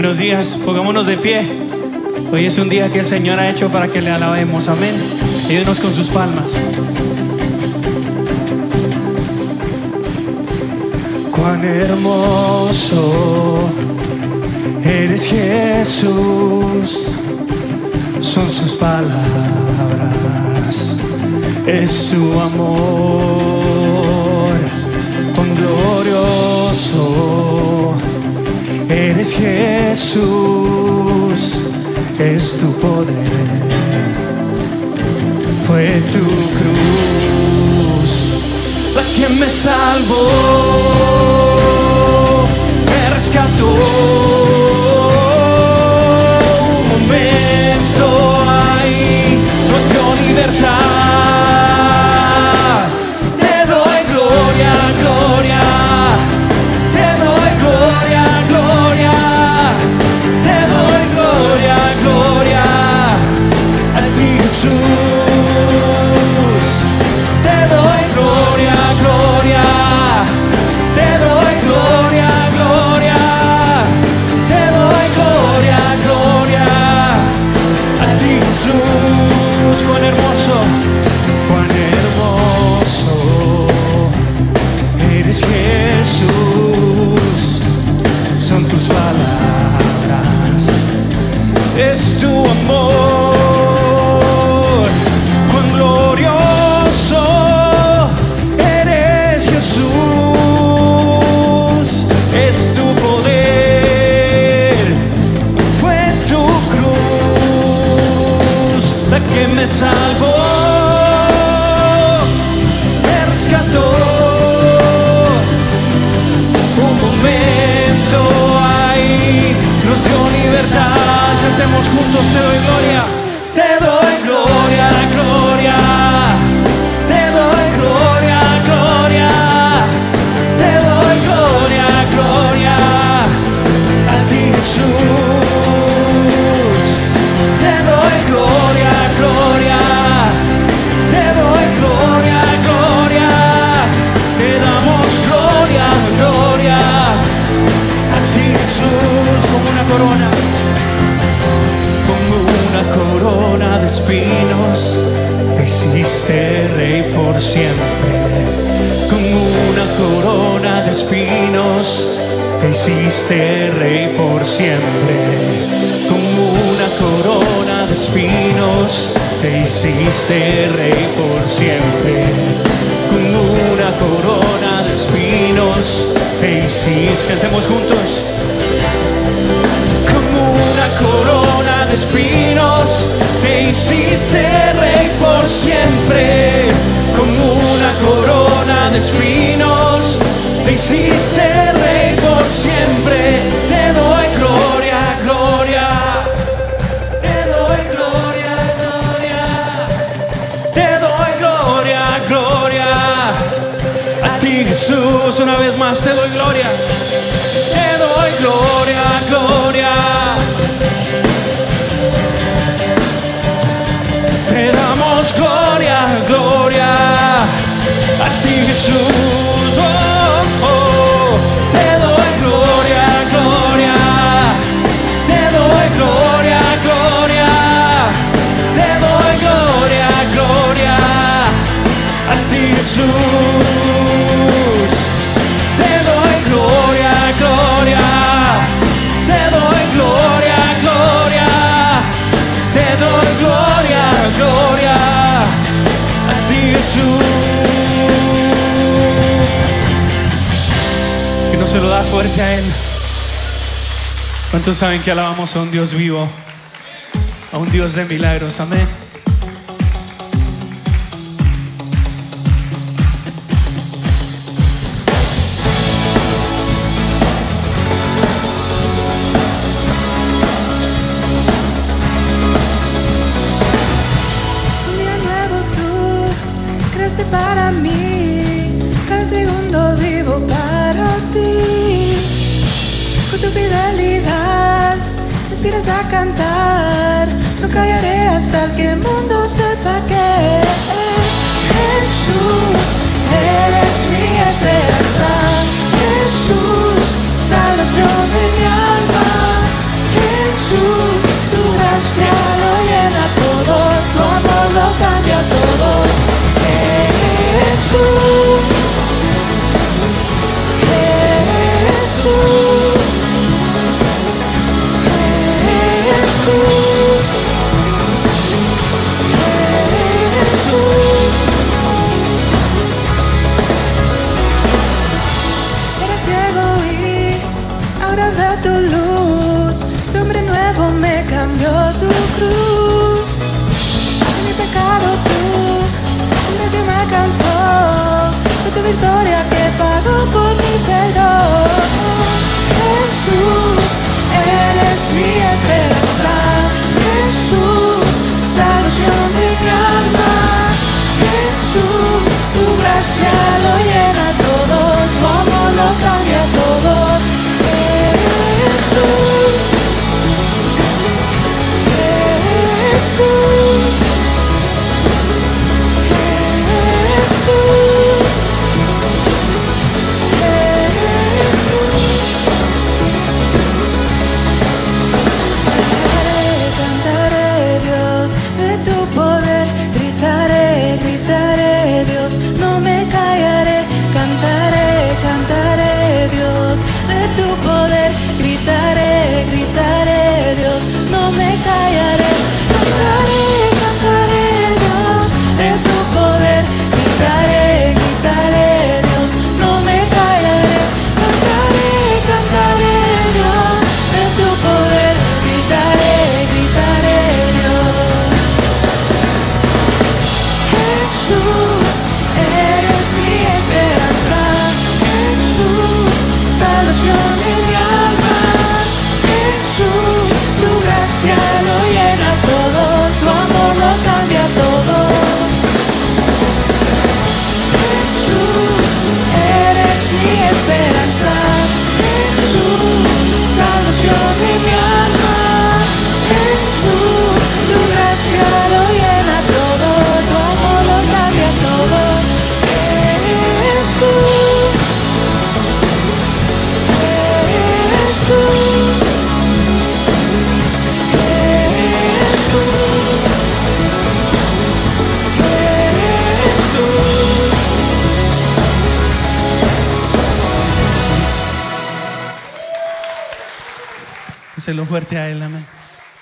Buenos días, pongámonos de pie. Hoy es un día que el Señor ha hecho para que le alabemos. Amén. Ayúdenos con sus palmas. Cuán hermoso eres, Jesús. Son sus palabras, es su amor. Cuán glorioso eres, Jesús, es tu poder. Fue tu cruz la que me salvó, me rescató. Un momento ahí nos dio libertad. Te doy gloria, gloria. Te doy gloria, gloria. Te doy gloria, gloria. A ti, Jesús. Te doy gloria, gloria. Te doy gloria, gloria. Te doy gloria, gloria. A ti, Jesús. Cuán hermoso, cuán hermoso eres, Jesús. Son tus palabras, es tu amor. Cuán glorioso eres, Jesús, es tu poder. Fue tu cruz la que me salvó, me rescató. Un momento ahí nos dio libertad. Cantemos juntos, te doy gloria. Te doy gloria, gloria. Te doy gloria, gloria. Te doy gloria, gloria. A ti, Jesús. Te doy gloria, gloria. Te doy gloria, gloria. Te damos gloria, gloria. A ti, Jesús, como una corona. Como una corona de espinos, te hiciste rey por siempre. Como una corona de espinos, te hiciste rey por siempre. Como una corona de espinos, te hiciste rey por siempre. Como una corona de espinos, te hiciste. Cantemos juntos. Como una corona de espinos, te hiciste rey por siempre. Como una corona de espinos, te hiciste rey por siempre. Te doy gloria, gloria. Te doy gloria, gloria. Te doy gloria, gloria. A ti, Jesús, una vez más te doy gloria. Te doy gloria, gloria. Te damos gloria, gloria. A ti, Jesús. Oh, oh. Te doy gloria, gloria. Te doy gloria, gloria. Te doy gloria, gloria. A ti, Jesús. Te doy gloria, gloria. Te doy gloria, gloria. Te doy gloria, gloria. A ti, Jesús. Que no se lo da fuerte a Él. ¿Cuántos saben que alabamos a un Dios vivo? A un Dios de milagros. Amén. Un día nuevo tú creaste para mí, cada segundo vivo para ti. Con tu fidelidad me inspiras a cantar, no callaré hasta que el mundo sepa que Jesús, eres mi esperanza. Jesús, salvación de mi alma. Era ciego y ahora veo tu luz. Su hombre nuevo me cambió tu cruz. En mi pecado tú, tu gracia me alcanzó. Fue tu victoria que pagó por mi perdón. Jesús, eres mi esperanza. Jesús, salvación de mi alma. Jesús, tu gracia lo llena todo, tu amor lo cambia todo. Jesús, Jesús, Jesús, cantaré, Dios, de tu poder, gritaré, gritaré, Dios, no me callaré, cantaré, cantaré, Dios, de tu poder, gritaré, gritaré, Dios, no me callaré, cantaré, cantaré, Dios, de tu poder, gritaré, gritaré, Dios, no me callaré, cantaré, cantaré, Dios, de tu poder, gritaré, gritaré, Dios. Jesús, eres mi esperanza. Jesús, salvación de mi alma. Jesús, tu gracia lo llena todo, tu amor lo cambia todo. Jesús, eres mi esperanza. Jesús, salvación de mi alma. Jesús, tu gracia lo llena todo, tu amor lo cambia todo. Jesús, Jesús, Déselo fuerte a él, amén.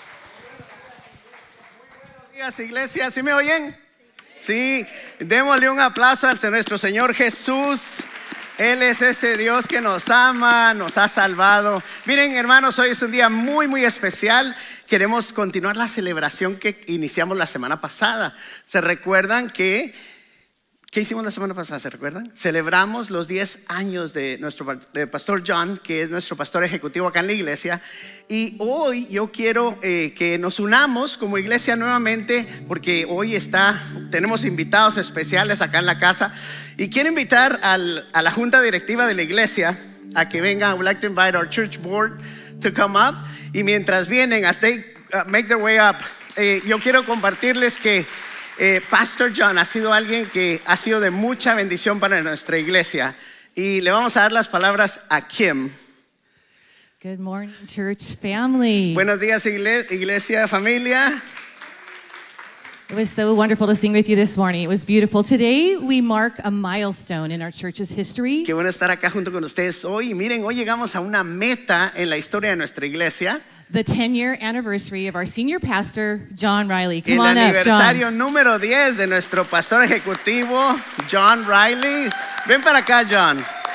Buenos días, iglesia, ¿sí me oyen? Sí, démosle un aplauso a nuestro Señor Jesús. Él es ese Dios que nos ama, nos ha salvado. Miren, hermanos, hoy es un día muy, muy especial. Queremos continuar la celebración que iniciamos la semana pasada. ¿Se recuerdan qué hicimos la semana pasada? ¿Se recuerdan? Celebramos los 10 años de nuestro pastor John, que es nuestro pastor ejecutivo acá en la iglesia. Y hoy yo quiero que nos unamos como iglesia nuevamente, porque hoy tenemos invitados especiales acá en la casa. Y quiero invitar a la junta directiva de la iglesia a que venga. I would like to invite our church board to come up. Y mientras vienen, as they make their way up, yo quiero compartirles que Pastor John ha sido alguien que ha sido de mucha bendición para nuestra iglesia. Y le vamos a dar las palabras a Kim. Good morning, church family. Buenos días, iglesia, familia. It was so wonderful to sing with you this morning. It was beautiful. Today we mark a milestone in our church's history. Qué bueno estar acá junto con ustedes hoy. Y miren, hoy llegamos a una meta en la historia de nuestra iglesia. The 10-year anniversary of our senior pastor, John Riley. Come El on up, aniversario John. número 10 de nuestro pastor ejecutivo, John Riley. Ven para acá, John.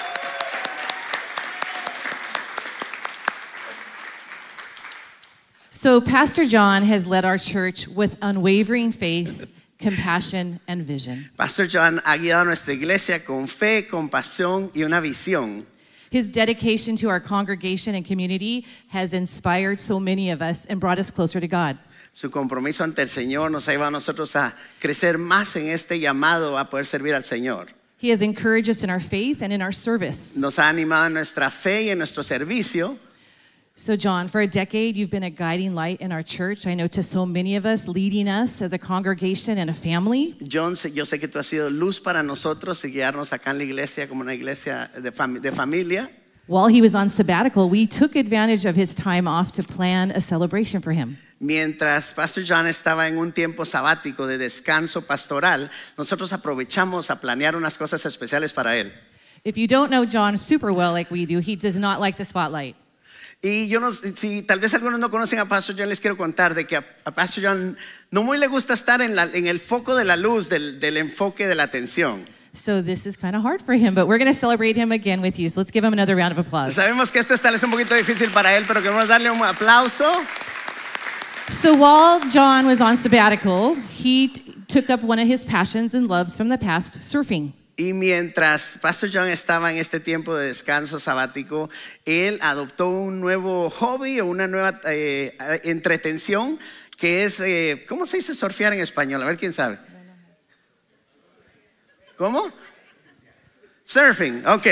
So Pastor John has led our church with unwavering faith, compassion, and vision. Pastor John ha guiado a nuestra iglesia con fe, compasión y una visión. His dedication to our congregation and community has inspired so many of us and brought us closer to God. Su compromiso ante el Señor nos ha llevado a nosotros a crecer más en este llamado a poder servir al Señor. He has encouraged us in our faith and in our service. Nos ha animado en nuestra fe y en nuestro servicio. So John, for a decade, you've been a guiding light in our church. I know to so many of us, leading us as a congregation and a family. John, yo sé que tú has sido luz para nosotros y guiarnos acá en la iglesia como una iglesia de familia. While he was on sabbatical, we took advantage of his time off to plan a celebration for him. Mientras Pastor John estaba en un tiempo sabático de descanso pastoral, nosotros aprovechamos a planear unas cosas especiales para él. If you don't know John super well like we do, he does not like the spotlight. Y yo no, si tal vez algunos no conocen a Pastor John, les quiero contar de que a Pastor John no muy le gusta estar en el foco de la luz, del enfoque de la atención. So this is kind of hard for him, but we're going to celebrate him again with you. So let's give him another round of applause. Sabemos que esto tal vez un poquito difícil para él, pero queremos darle un aplauso. So while John was on sabbatical, he took up one of his passions and loves from the past, surfing. Y mientras Pastor John estaba en este tiempo de descanso sabático, él adoptó un nuevo hobby o una nueva entretención que es, ¿cómo se dice surfear en español? A ver, ¿quién sabe? ¿Cómo? Surfing, ok.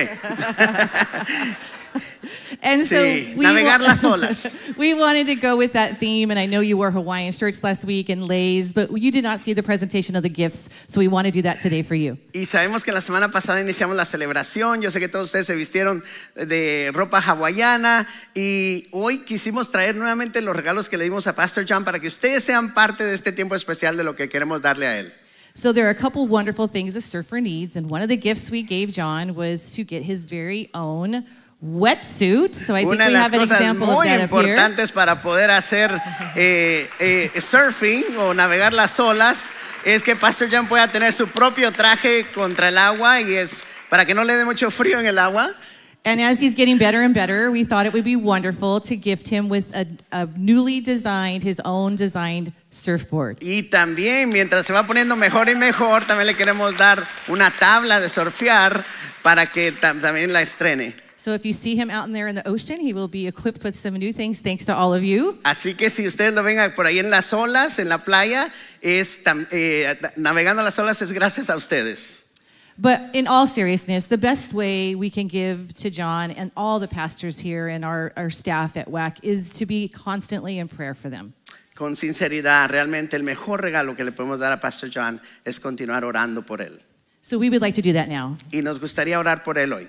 And so Sí, navegar las olas. we wanted to go with that theme, and I know you wore Hawaiian shirts last week and leis, but you did not see the presentation of the gifts, so we want to do that today for you. Y sabemos que la semana pasada iniciamos la celebración. Yo sé que todos ustedes se vistieron de ropa hawaiana y hoy quisimos traer nuevamente los regalos que le dimos a Pastor John para que ustedes sean parte de este tiempo especial de lo que queremos darle a él. So there are a couple wonderful things a surfer needs, and one of the gifts we gave John was to get his very own wetsuit. So I think Una de we las have an cosas example of muy that up here. importantes para poder hacer surfing o navegar las olas es que Pastor John pueda tener su propio traje contra el agua y es para que no le dé mucho frío en el agua. And as he's getting better and better, we thought it would be wonderful to gift him with a newly designed, his own designed surfboard. Y también mientras se va poniendo mejor y mejor, también le queremos dar una tabla de surfear para que también la estrene. So if you see him out in there in the ocean, he will be equipped with some new things thanks to all of you. Así que si ustedes lo ven por ahí en las olas, en la playa, navegando las olas es gracias a ustedes. But in all seriousness, the best way we can give to John and all the pastors here and our staff at WAC is to be constantly in prayer for them. Con sinceridad, realmente el mejor regalo que le podemos dar a Pastor John es continuar orando por él. So we would like to do that now. Y nos gustaría orar por él hoy.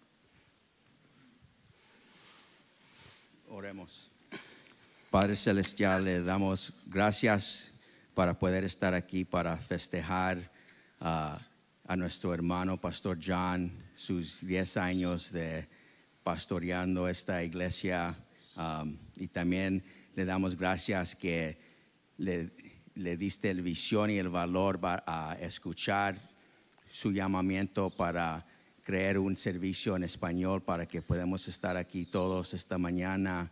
Oremos. Padre Celestial, le damos gracias para poder estar aquí para festejar a nuestro hermano Pastor John, sus 10 años de pastoreando esta iglesia, y también le damos gracias que le diste la visión y el valor a escuchar su llamamiento para crear un servicio en español para que podamos estar aquí todos esta mañana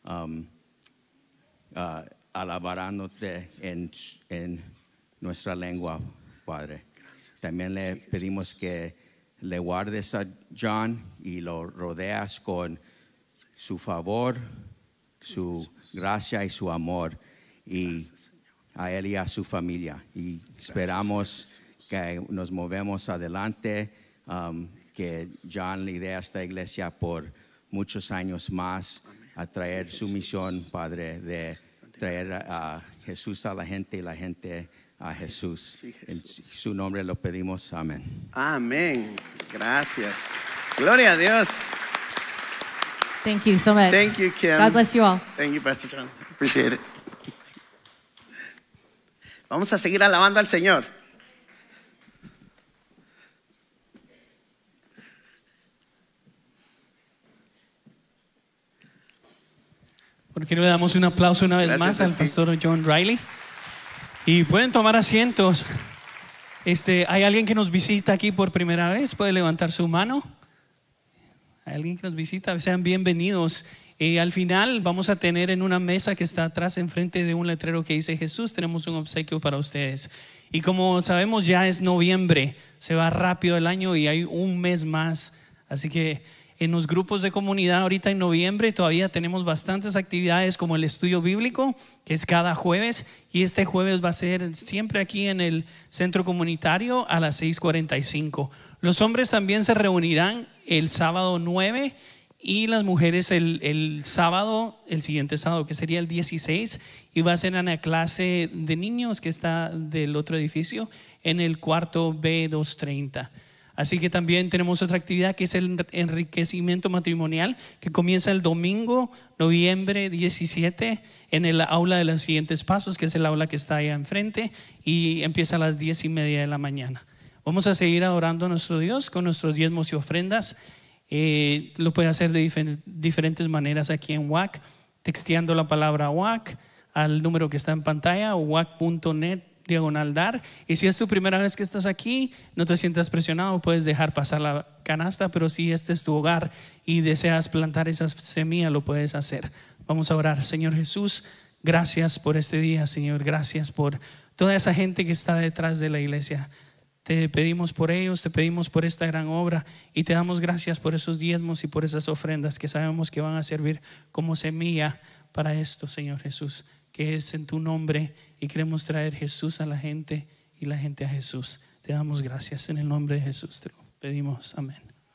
alabándote en nuestra lengua, Padre. También le pedimos que le guardes a John y lo rodeas con su favor, su gracia y su amor, y a él y a su familia. Y esperamos que nos movemos adelante, que John lidere a esta iglesia por muchos años más, a traer su misión, Padre, de traer a Jesús a la gente y la gente a Jesús. En su nombre lo pedimos. Amén. Amén. Gracias. Gloria a Dios. Thank you so much. Thank you, Kim. God bless you all. Thank you, Pastor John. Appreciate it. Vamos a seguir alabando al Señor. ¿Por qué no le damos un aplauso una vez Gracias, más al Steve. pastor John Riley? Y pueden tomar asientos. ¿Hay alguien que nos visita aquí por primera vez? ¿Puede levantar su mano? ¿Hay alguien que nos visita? Sean bienvenidos. Al final vamos a tener en una mesa que está atrás, enfrente de un letrero que dice Jesús, tenemos un obsequio para ustedes. Y como sabemos, ya es noviembre, se va rápido el año y hay un mes más. Así que en los grupos de comunidad ahorita en noviembre todavía tenemos bastantes actividades como el estudio bíblico, que es cada jueves, y este jueves va a ser siempre aquí en el centro comunitario a las 6:45. Los hombres también se reunirán el sábado 9 y las mujeres el sábado, el siguiente sábado, que sería el 16, y va a ser en la clase de niños que está del otro edificio en el cuarto B230. Así que también tenemos otra actividad que es el enriquecimiento matrimonial, que comienza el domingo, noviembre 17, en el aula de los siguientes pasos, que es el aula que está allá enfrente, y empieza a las 10:30 de la mañana. Vamos a seguir adorando a nuestro Dios con nuestros diezmos y ofrendas. Lo puede hacer de diferentes maneras aquí en WAC, texteando la palabra WAC al número que está en pantalla o wac.net/dar. Y si es tu primera vez que estás aquí, no te sientas presionado, puedes dejar pasar la canasta, pero si este es tu hogar y deseas plantar esa semilla, lo puedes hacer. Vamos a orar. Señor Jesús, gracias por este día, Señor. Gracias por toda esa gente que está detrás de la iglesia. Te pedimos por ellos, te pedimos por esta gran obra y te damos gracias por esos diezmos y por esas ofrendas que sabemos que van a servir como semilla para esto, Señor Jesús, que es en tu nombre, y queremos traer Jesús a la gente y la gente a Jesús. Te damos gracias en el nombre de Jesús, te lo pedimos, amén.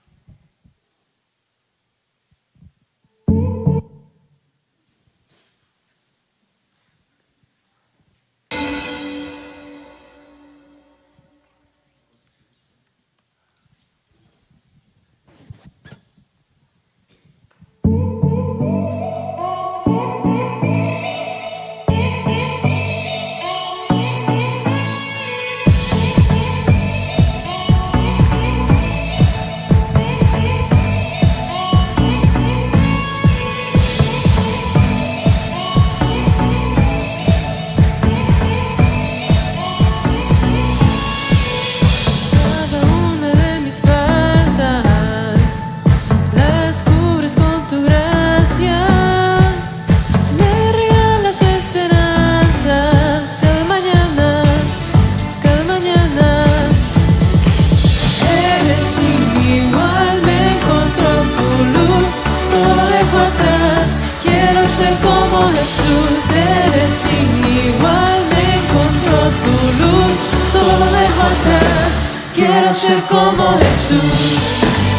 ser como Jesús.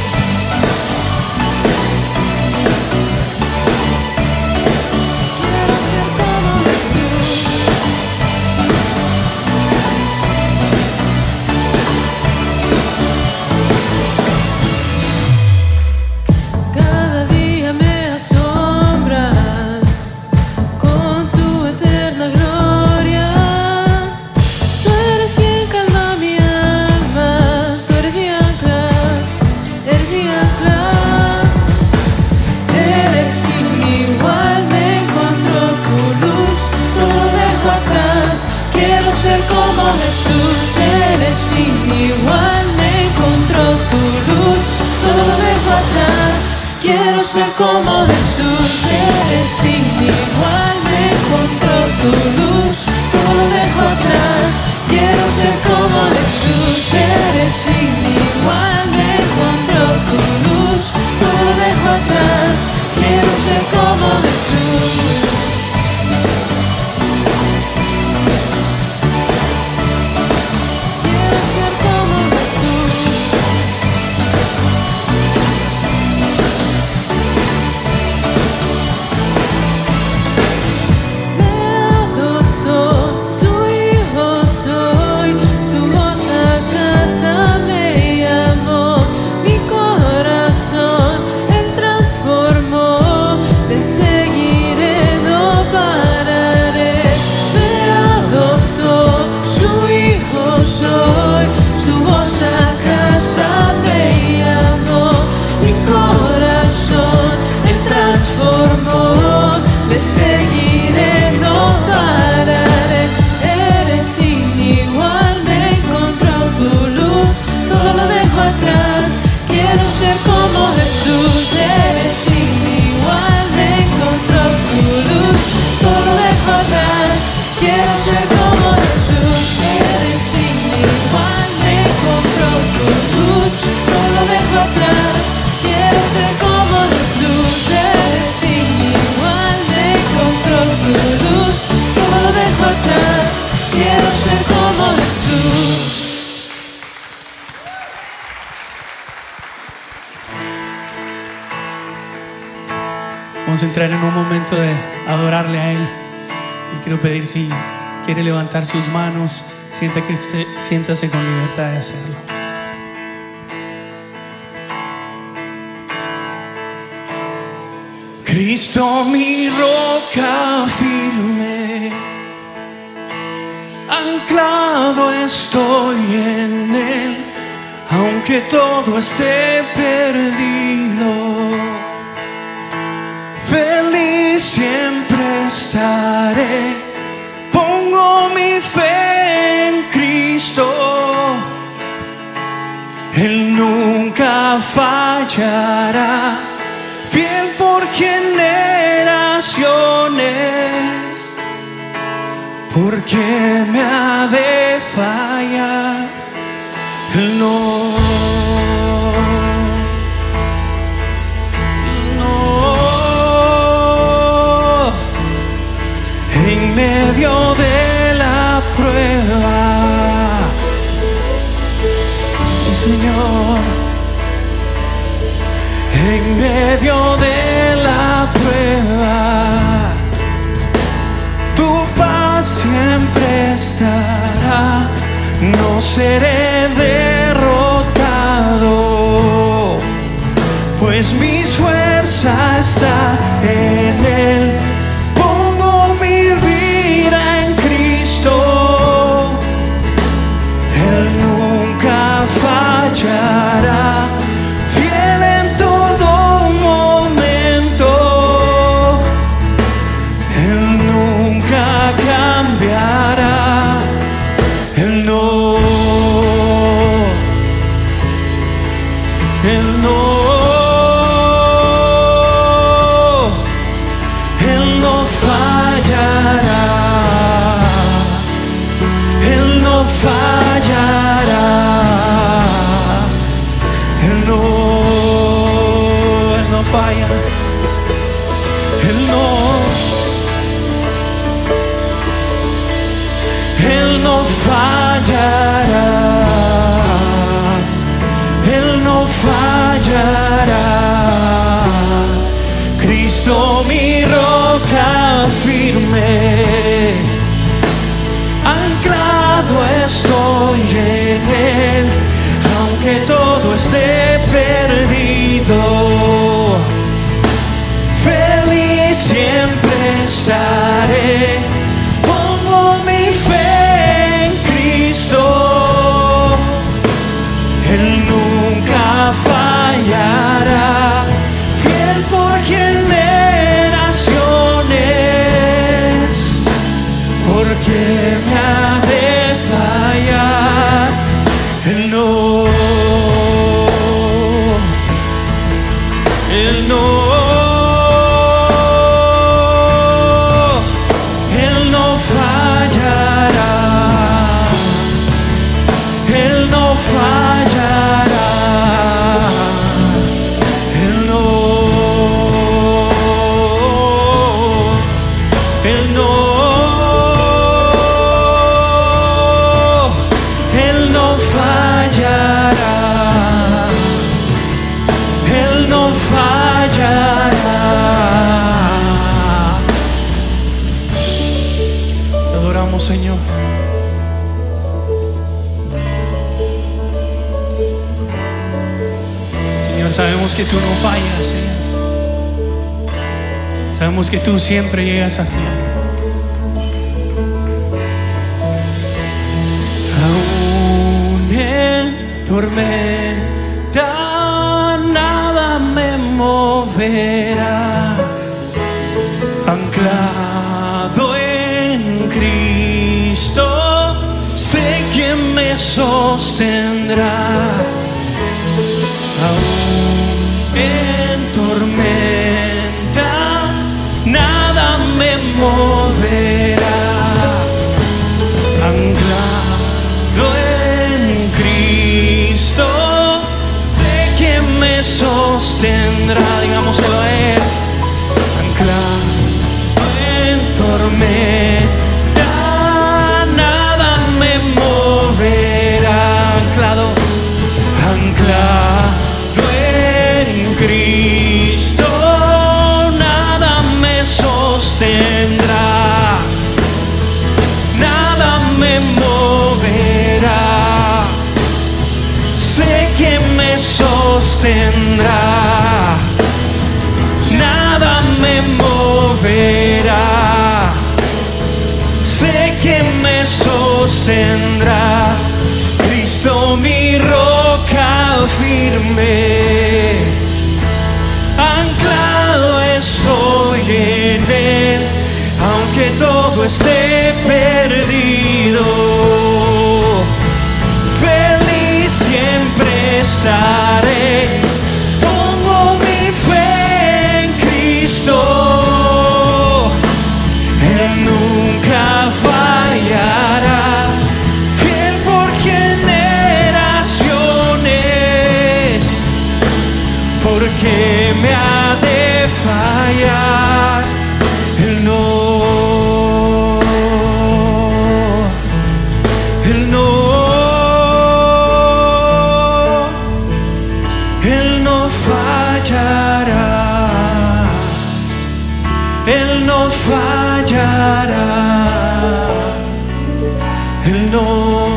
Quiero ser como Jesús. Cada día me asombras con tu eterna gloria. Tú eres quien calma mi alma, tú eres mi ancla, eres mi ancla. Eres inigual, me encontró tu luz, todo lo dejo atrás. Quiero ser como Jesús. Eres inigual, me encontró tu luz, todo lo dejo atrás. Quiero ser como Jesús. Eres inigual, me encontró tu luz, todo lo dejo atrás. Quiero ser como Jesús. Eres inigual, me encontró tu luz, todo lo dejo atrás. Quiero ser como Jesús. Quiero ser como Jesús. Me adoptó, su hijo soy, su voz a casa me llamó, mi corazón él transformó, le seguiré, no pararé. Me adoptó, su hijo soy, su voz a casa me llamó, mi corazón él transformó, le seguiré, no pararé. Eres inigual, me encontró tu luz, todo lo dejo atrás. Quiero ser como Jesús. Eres inigual, me encontró tu luz, todo lo dejo atrás. Quiero ser como Jesús. Eres inigual, me encontró tu luz, todo lo dejo atrás. Quiero ser como Jesús. Eres inigual, me encontró tu luz, todo lo dejo atrás. Quiero ser como Jesús. Vamos a entrar en un momento de adorarle a Él. Y quiero pedir si quiere levantar sus manos, siéntase con libertad de hacerlo. Cristo, mi roca firme, anclado estoy en Él, aunque aunque todo esté perdido, feliz siempre estaré. Pongo mi fe en Cristo, Él nunca fallará, fiel por generaciones. ¿Por qué me ha de fallar? Él no. En medio de la prueba, sí, Señor, en medio de la prueba, tu paz siempre estará. No seré derrotado, pues mi fuerza está en Él. Fiel en todo momento, Él nunca cambiará, Él no, Él no, Él no fallará, Él no fallará. Él no falla, Él no fallará, Él no fallará. Cristo mi roca firme, anclado estoy en Él. Aunque todo esté perdido, feliz siempre estaré. Pongo mi fe en Cristo, Él nunca fallará, fiel por generaciones. ¿Por qué me ha de fallar? Él no. Él no fallará, Él no fallará, Él no fallará, Él no fallará. Te adoramos, Señor. Señor, sabemos que tú no fallas, Señor. Sabemos que tú siempre llegas a tiempo. Aún en tormenta nada me moverá, anclado en Cristo, sé que me sostendrá. Aún en tormenta nada me moverá, anclado en Cristo, sé que me sostendrá. Digámoselo a Él. Anclado en tormenta nada me moverá, anclado en Cristo nada me sostendrá, nada me moverá, sé que me sostendrá, nada me moverá, sé que me sostendrá. Cristo mi roca firme, anclado estoy en Él, aunque todo esté perdido, feliz siempre estaré, pongo mi fe en Cristo, Él nunca fallará, fiel por generaciones, porque me ha de fallar, Él no, Él no, Él no fallará, Él no fallará, Él no,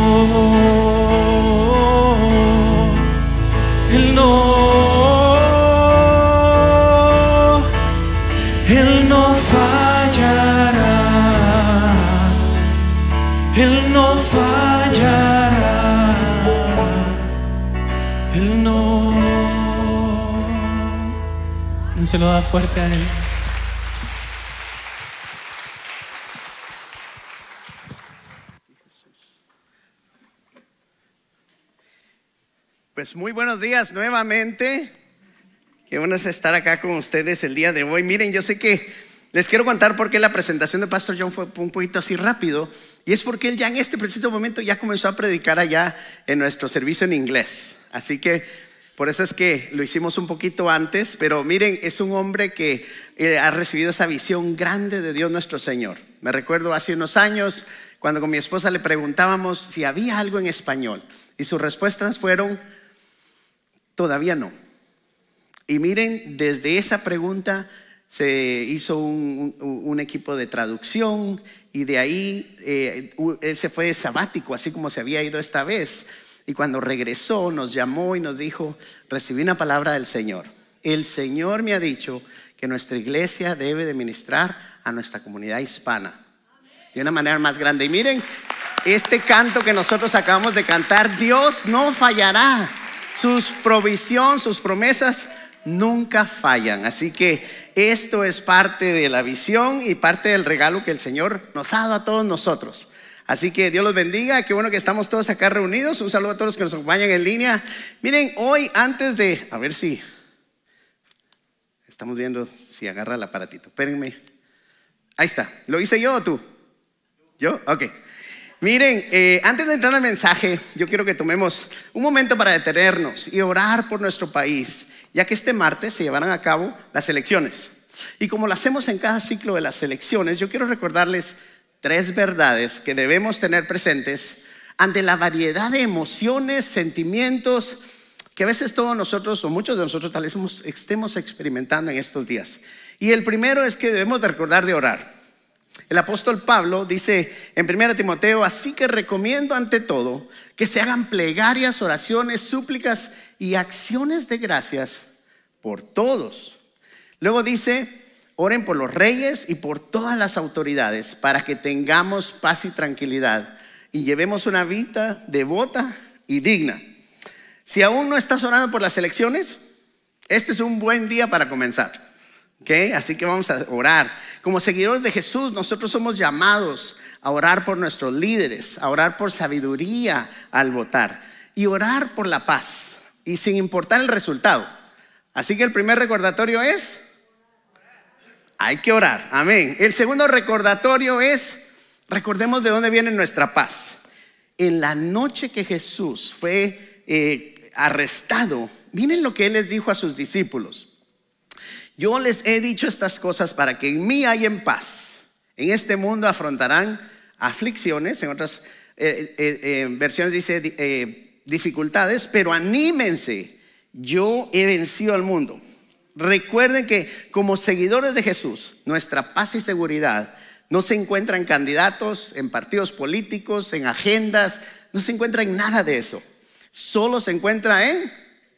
Él no, Él no fallará, Él no fallará, Él no. No se lo da fuerte a Él. Pues muy buenos días nuevamente. Qué bueno es estar acá con ustedes el día de hoy. Miren, yo sé que les quiero contar por qué la presentación de Pastor John fue un poquito así rápido. Y es porque él ya en este preciso momento ya comenzó a predicar allá en nuestro servicio en inglés. Así que por eso es que lo hicimos un poquito antes. Pero miren, es un hombre que ha recibido esa visión grande de Dios nuestro Señor. Me recuerdo hace unos años cuando con mi esposa le preguntábamos si había algo en español. Y sus respuestas fueron: todavía no. Y miren, desde esa pregunta se hizo un equipo de traducción y de ahí él se fue de sabático, así como se había ido esta vez. Y cuando regresó nos llamó y nos dijo: recibí una palabra del Señor. El Señor me ha dicho que nuestra iglesia debe de ministrar a nuestra comunidad hispana de una manera más grande. Y miren, este canto que nosotros acabamos de cantar, Dios no fallará. Sus provisión, sus promesas nunca fallan. Así que esto es parte de la visión y parte del regalo que el Señor nos ha dado a todos nosotros. Así que Dios los bendiga. Qué bueno que estamos todos acá reunidos. Un saludo a todos los que nos acompañan en línea. Miren, hoy antes de... A ver si... Estamos viendo si agarra el aparatito. Espérenme. Ahí está. ¿Lo hice yo o tú? ¿Yo? Ok. Miren, antes de entrar al mensaje, yo quiero que tomemos un momento para detenernos y orar por nuestro país, ya que este martes se llevarán a cabo las elecciones. Y como lo hacemos en cada ciclo de las elecciones, yo quiero recordarles 3 verdades que debemos tener presentes ante la variedad de emociones, sentimientos que a veces todos nosotros o muchos de nosotros tal vez estemos experimentando en estos días. Y el primero es que debemos de recordar de orar. El apóstol Pablo dice en 1 Timoteo: así que recomiendo ante todo que se hagan plegarias, oraciones, súplicas y acciones de gracias por todos. Luego dice: oren por los reyes y por todas las autoridades para que tengamos paz y tranquilidad y llevemos una vida devota y digna. Si aún no estás orando por las elecciones, este es un buen día para comenzar. Okay, así que vamos a orar. Como seguidores de Jesús, nosotros somos llamados a orar por nuestros líderes, a orar por sabiduría al votar y orar por la paz, y sin importar el resultado. Así que el primer recordatorio es: hay que orar. Amén. El segundo recordatorio es: recordemos de dónde viene nuestra paz. En la noche que Jesús fue arrestado, miren lo que Él les dijo a sus discípulos: yo les he dicho estas cosas para que en mí hayan paz. En este mundo afrontarán aflicciones. En otras versiones dice dificultades, pero anímense, yo he vencido al mundo. Recuerden que como seguidores de Jesús, nuestra paz y seguridad no se encuentra en candidatos, en partidos políticos, en agendas, no se encuentra en nada de eso. Solo se encuentra en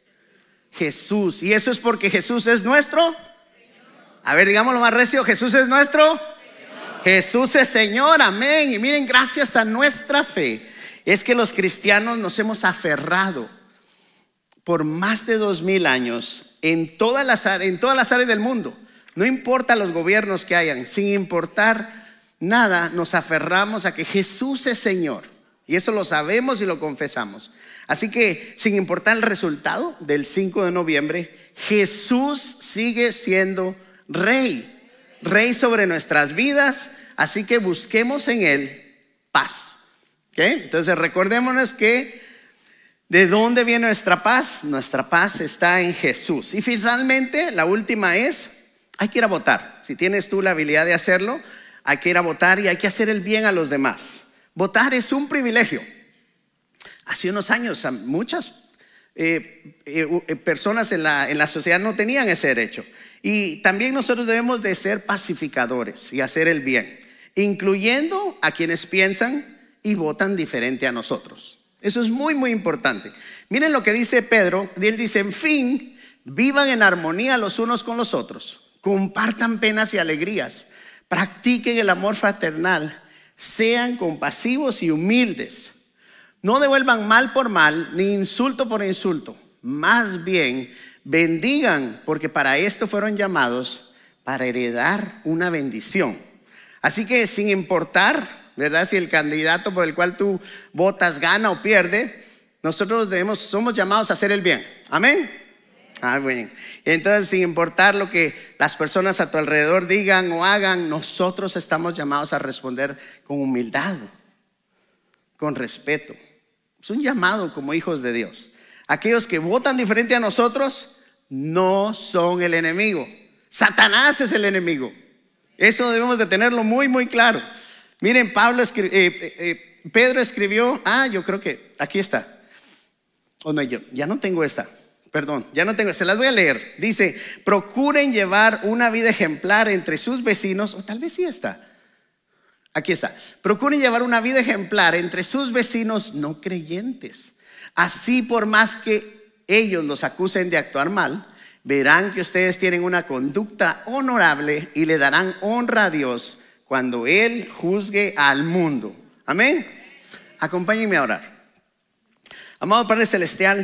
Jesús. Y eso es porque Jesús es nuestro. A ver, digámoslo más recio: Jesús es nuestro Señor. Jesús es Señor, amén. Y miren, gracias a nuestra fe es que los cristianos nos hemos aferrado por más de 2000 años en todas las áreas del mundo. No importa los gobiernos que hayan, sin importar nada, nos aferramos a que Jesús es Señor. Y eso lo sabemos y lo confesamos. Así que, sin importar el resultado del 5 de noviembre, Jesús sigue siendo Rey sobre nuestras vidas. Así que busquemos en Él paz. ¿Okay? Entonces recordémonos que ¿de dónde viene nuestra paz? Nuestra paz está en Jesús. Y finalmente, la última es, hay que ir a votar. Si tienes tú la habilidad de hacerlo, hay que ir a votar y hay que hacer el bien a los demás. Votar es un privilegio. Hace unos años muchas personas en la sociedad no tenían ese derecho. Y también nosotros debemos de ser pacificadores y hacer el bien, incluyendo a quienes piensan y votan diferente a nosotros. Eso es muy, muy importante. Miren lo que dice Pedro. Él dice, en fin, vivan en armonía los unos con los otros. Compartan penas y alegrías. Practiquen el amor fraternal. Sean compasivos y humildes. No devuelvan mal por mal, ni insulto por insulto. Más bien, bendigan, porque para esto fueron llamados, para heredar una bendición. Así que sin importar, ¿verdad?, si el candidato por el cual tú votas gana o pierde, nosotros somos llamados a hacer el bien. Amén. Bueno. Entonces, sin importar lo que las personas a tu alrededor digan o hagan, nosotros estamos llamados a responder con humildad, con respeto. Es un llamado como hijos de Dios. Aquellos que votan diferente a nosotros no son el enemigo. Satanás es el enemigo. Eso debemos de tenerlo muy, muy claro. Miren, Pedro escribió, yo creo que aquí está. No, yo ya no tengo esta. Perdón, ya no tengo, se las voy a leer. Dice, procuren llevar una vida ejemplar entre sus vecinos, o tal vez sí está. Aquí está. Procuren llevar una vida ejemplar entre sus vecinos no creyentes. Así, por más que ellos los acusen de actuar mal, verán que ustedes tienen una conducta honorable y le darán honra a Dios cuando Él juzgue al mundo. Amén. Acompáñenme a orar. Amado Padre Celestial,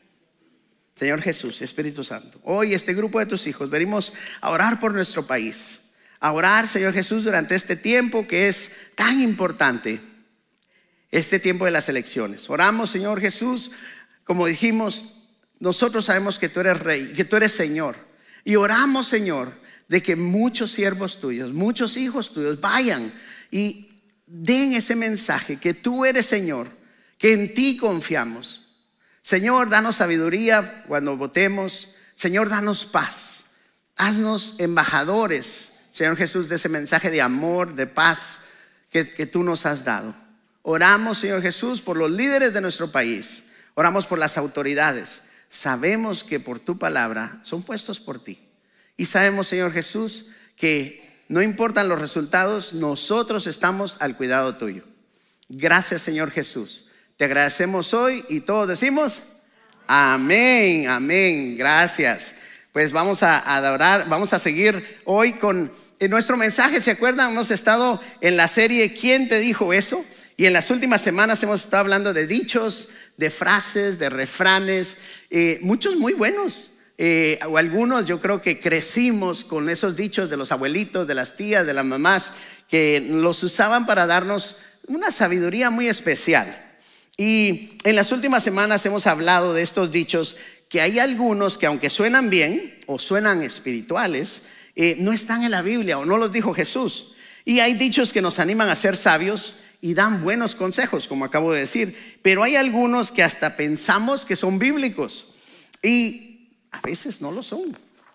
Señor Jesús, Espíritu Santo, hoy este grupo de tus hijos venimos a orar por nuestro país, a orar, Señor Jesús, durante este tiempo que es tan importante, este tiempo de las elecciones. Oramos, Señor Jesús, como dijimos, nosotros sabemos que tú eres Rey, que tú eres Señor, y oramos, Señor, de que muchos siervos tuyos, muchos hijos tuyos vayan y den ese mensaje que tú eres Señor, que en ti confiamos. Señor, danos sabiduría cuando votemos. Señor, danos paz. Haznos embajadores, Señor Jesús, de ese mensaje de amor, de paz que tú nos has dado. Oramos, Señor Jesús, por los líderes de nuestro país. Oramos por las autoridades. Sabemos que por tu palabra son puestos por ti. Y sabemos, Señor Jesús, que no importan los resultados, nosotros estamos al cuidado tuyo. Gracias, Señor Jesús. Te agradecemos hoy y todos decimos amén, amén, gracias. Pues vamos a adorar, vamos a seguir hoy con nuestro mensaje. ¿Se acuerdan? Hemos estado en la serie ¿Quién te dijo eso? Y en las últimas semanas hemos estado hablando de dichos, de frases, de refranes, muchos muy buenos. O algunos yo creo que crecimos con esos dichos de los abuelitos, de las tías, de las mamás, que los usaban para darnos una sabiduría muy especial. Y en las últimas semanas hemos hablado de estos dichos, que hay algunos que aunque suenan bien o suenan espirituales, no están en la Biblia o no los dijo Jesús. Y hay dichos que nos animan a ser sabios y dan buenos consejos, como acabo de decir. Pero hay algunos que hasta pensamos que son bíblicos y a veces no lo son.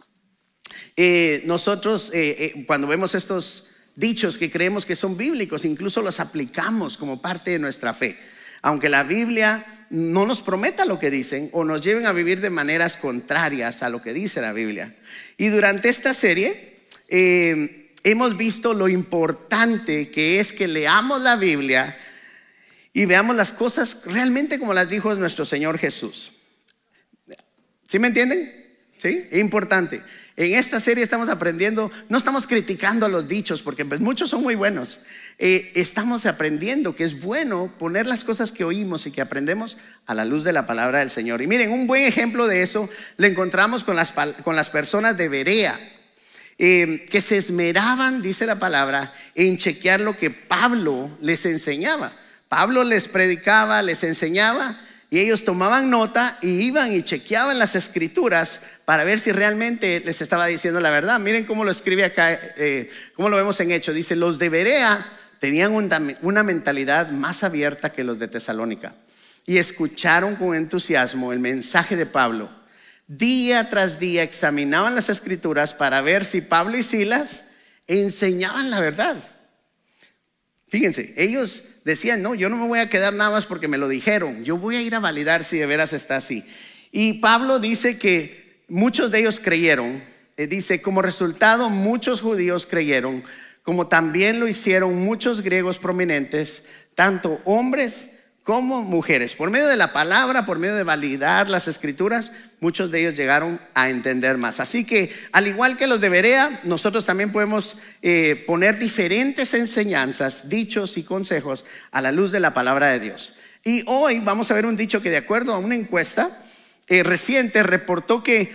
Nosotros cuando vemos estos dichos que creemos que son bíblicos, incluso los aplicamos como parte de nuestra fe. Aunque la Biblia no nos prometa lo que dicen o nos lleven a vivir de maneras contrarias a lo que dice la Biblia. Y durante esta serie hemos visto lo importante que es que leamos la Biblia y veamos las cosas realmente como las dijo nuestro Señor Jesús. ¿Sí me entienden? ¿Sí? Es importante. En esta serie estamos aprendiendo, no estamos criticando a los dichos, porque pues muchos son muy buenos. Estamos aprendiendo que es bueno poner las cosas que oímos y que aprendemos a la luz de la palabra del Señor. Y miren, un buen ejemplo de eso lo encontramos con las personas de Berea, que se esmeraban, dice la palabra, en chequear lo que Pablo les enseñaba. Pablo les predicaba, les enseñaba, y ellos tomaban nota y iban y chequeaban las escrituras para ver si realmente les estaba diciendo la verdad. Miren cómo lo escribe acá, cómo lo vemos en Hechos. Dice: los de Berea tenían una mentalidad más abierta que los de Tesalónica y escucharon con entusiasmo el mensaje de Pablo. Día tras día examinaban las escrituras para ver si Pablo y Silas enseñaban la verdad. Fíjense, ellos decían: no, yo no me voy a quedar nada más porque me lo dijeron, yo voy a ir a validar si de veras está así. Y Pablo dice que muchos de ellos creyeron. Dice: como resultado muchos judíos creyeron, como también lo hicieron muchos griegos prominentes, tanto hombres como mujeres. Por medio de la palabra, por medio de validar las escrituras, muchos de ellos llegaron a entender más. Así que, al igual que los de Berea, nosotros también podemos poner diferentes enseñanzas, dichos y consejos a la luz de la palabra de Dios. Y hoy vamos a ver un dicho que, de acuerdo a una encuesta reciente, reportó que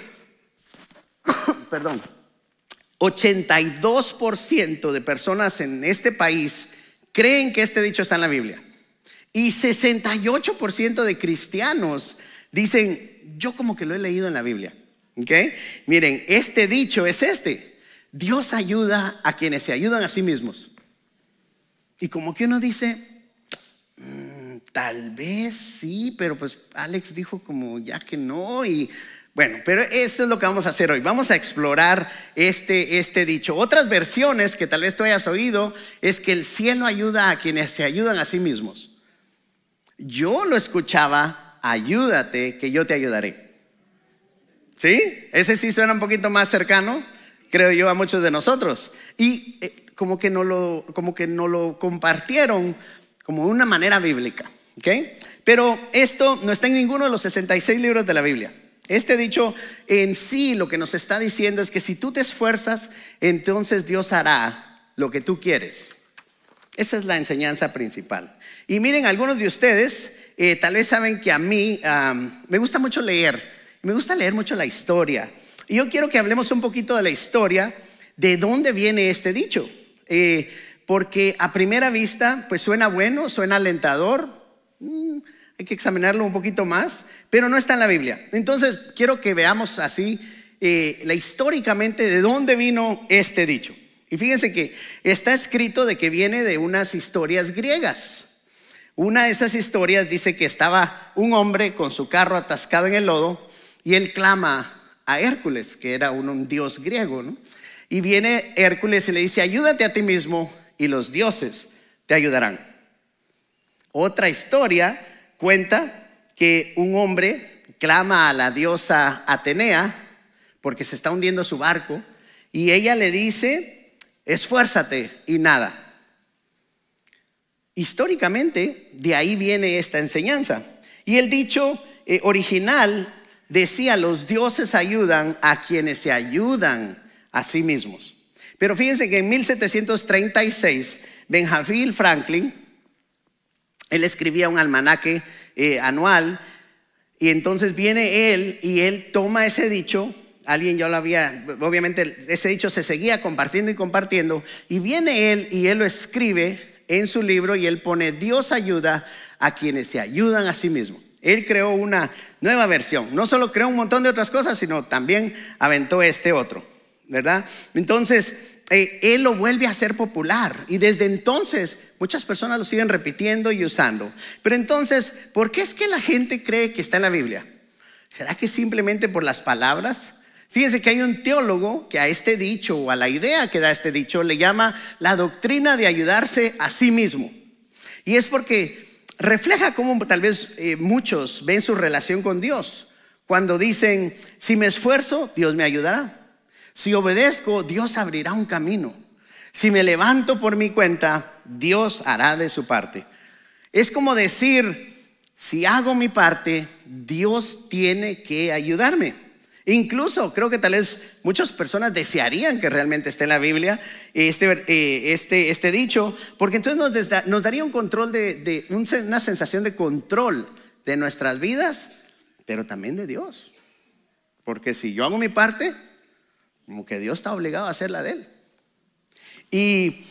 82% de personas en este país creen que este dicho está en la Biblia. Y 68% de cristianos dicen: yo como que lo he leído en la Biblia. ¿Okay? Miren, este dicho es Dios ayuda a quienes se ayudan a sí mismos. Y como que uno dice: tal vez sí, pero pues Alex dijo como ya que no. Y bueno, pero eso es lo que vamos a hacer hoy. Vamos a explorar este dicho. Otras versiones que tal vez tú hayas oído es que el cielo ayuda a quienes se ayudan a sí mismos. Yo lo escuchaba: ayúdate que yo te ayudaré. ¿Sí? Ese sí suena un poquito más cercano, creo yo, a muchos de nosotros. Y como que no lo compartieron como una manera bíblica. ¿Okay? Pero esto no está en ninguno de los 66 libros de la Biblia. Este dicho en sí lo que nos está diciendo es que si tú te esfuerzas, entonces Dios hará lo que tú quieres. Esa es la enseñanza principal. Y miren, algunos de ustedes tal vez saben que a mí me gusta mucho leer. Me gusta leer mucho la historia. Y yo quiero que hablemos un poquito de la historia, de dónde viene este dicho. Porque a primera vista pues suena bueno, suena alentador. Hay que examinarlo un poquito más, pero no está en la Biblia. Entonces quiero que veamos así históricamente de dónde vino este dicho. Y fíjense que está escrito de que viene de unas historias griegas. Una de esas historias dice que estaba un hombre con su carro atascado en el lodo y él clama a Hércules, que era un dios griego, ¿no? Y viene Hércules y le dice: ayúdate a ti mismo y los dioses te ayudarán. Otra historia cuenta que un hombre clama a la diosa Atenea porque se está hundiendo su barco y ella le dice: esfuérzate, y nada. Históricamente de ahí viene esta enseñanza. Y el dicho original decía: los dioses ayudan a quienes se ayudan a sí mismos. Pero fíjense que en 1736 Benjamin Franklin, él escribía un almanaque anual, y entonces viene él y él toma ese dicho. Alguien ya lo había, obviamente ese dicho se seguía compartiendo y compartiendo, y viene él y él lo escribe en su libro y él pone: Dios ayuda a quienes se ayudan a sí mismos. Él creó una nueva versión. No solo creó un montón de otras cosas, sino también aventó este otro, ¿verdad? Entonces él lo vuelve a hacer popular y desde entonces muchas personas lo siguen repitiendo y usando. Pero entonces, ¿por qué es que la gente cree que está en la Biblia? ¿Será que simplemente por las palabras? Fíjense que hay un teólogo que a este dicho, o a la idea que da este dicho, le llama la doctrina de ayudarse a sí mismo. Y es porque refleja cómo tal vez muchos ven su relación con Dios. Cuando dicen: si me esfuerzo, Dios me ayudará. Si obedezco, Dios abrirá un camino. Si me levanto por mi cuenta, Dios hará de su parte. Es como decir: si hago mi parte, Dios tiene que ayudarme. Incluso creo que tal vez muchas personas desearían que realmente esté en la Biblia este dicho, porque entonces nos daría un control una sensación de control de nuestras vidas, pero también de Dios. Porque si yo hago mi parte, como que Dios está obligado a hacer la de Él. Y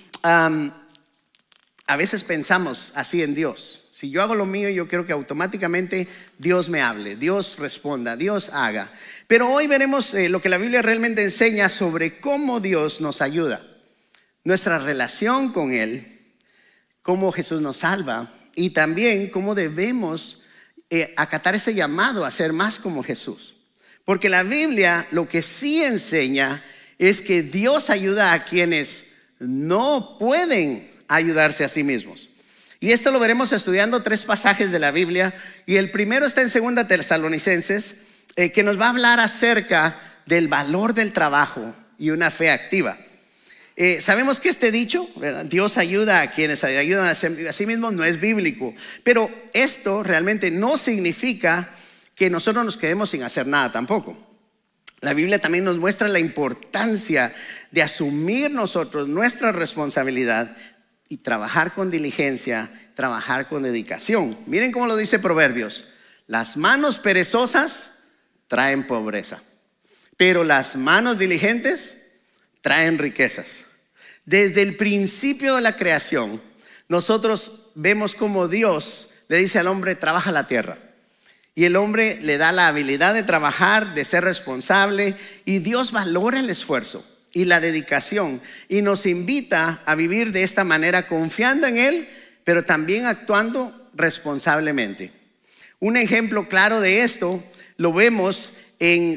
a veces pensamos así en Dios. Si yo hago lo mío, yo quiero que automáticamente Dios me hable, Dios responda, Dios haga. Pero hoy veremos lo que la Biblia realmente enseña sobre cómo Dios nos ayuda, nuestra relación con Él, cómo Jesús nos salva y también cómo debemos acatar ese llamado a ser más como Jesús. Porque la Biblia lo que sí enseña es que Dios ayuda a quienes no pueden ayudarse a sí mismos. Y esto lo veremos estudiando 3 pasajes de la Biblia. Y el primero está en 2 Tesalonicenses, que nos va a hablar acerca del valor del trabajo y una fe activa. Sabemos que este dicho, ¿verdad? Dios ayuda a quienes ayudan a sí mismos, no es bíblico. Pero esto realmente no significa que nosotros nos quedemos sin hacer nada tampoco. La Biblia también nos muestra la importancia de asumir nosotros nuestra responsabilidad y trabajar con diligencia, trabajar con dedicación. Miren cómo lo dice Proverbios: las manos perezosas traen pobreza, pero las manos diligentes traen riquezas. Desde el principio de la creación, nosotros vemos cómo Dios le dice al hombre: trabaja la tierra. Y el hombre le da la habilidad de trabajar, de ser responsable, y Dios valora el esfuerzo y la dedicación y nos invita a vivir de esta manera, confiando en Él, pero también actuando responsablemente. Un ejemplo claro de esto lo vemos en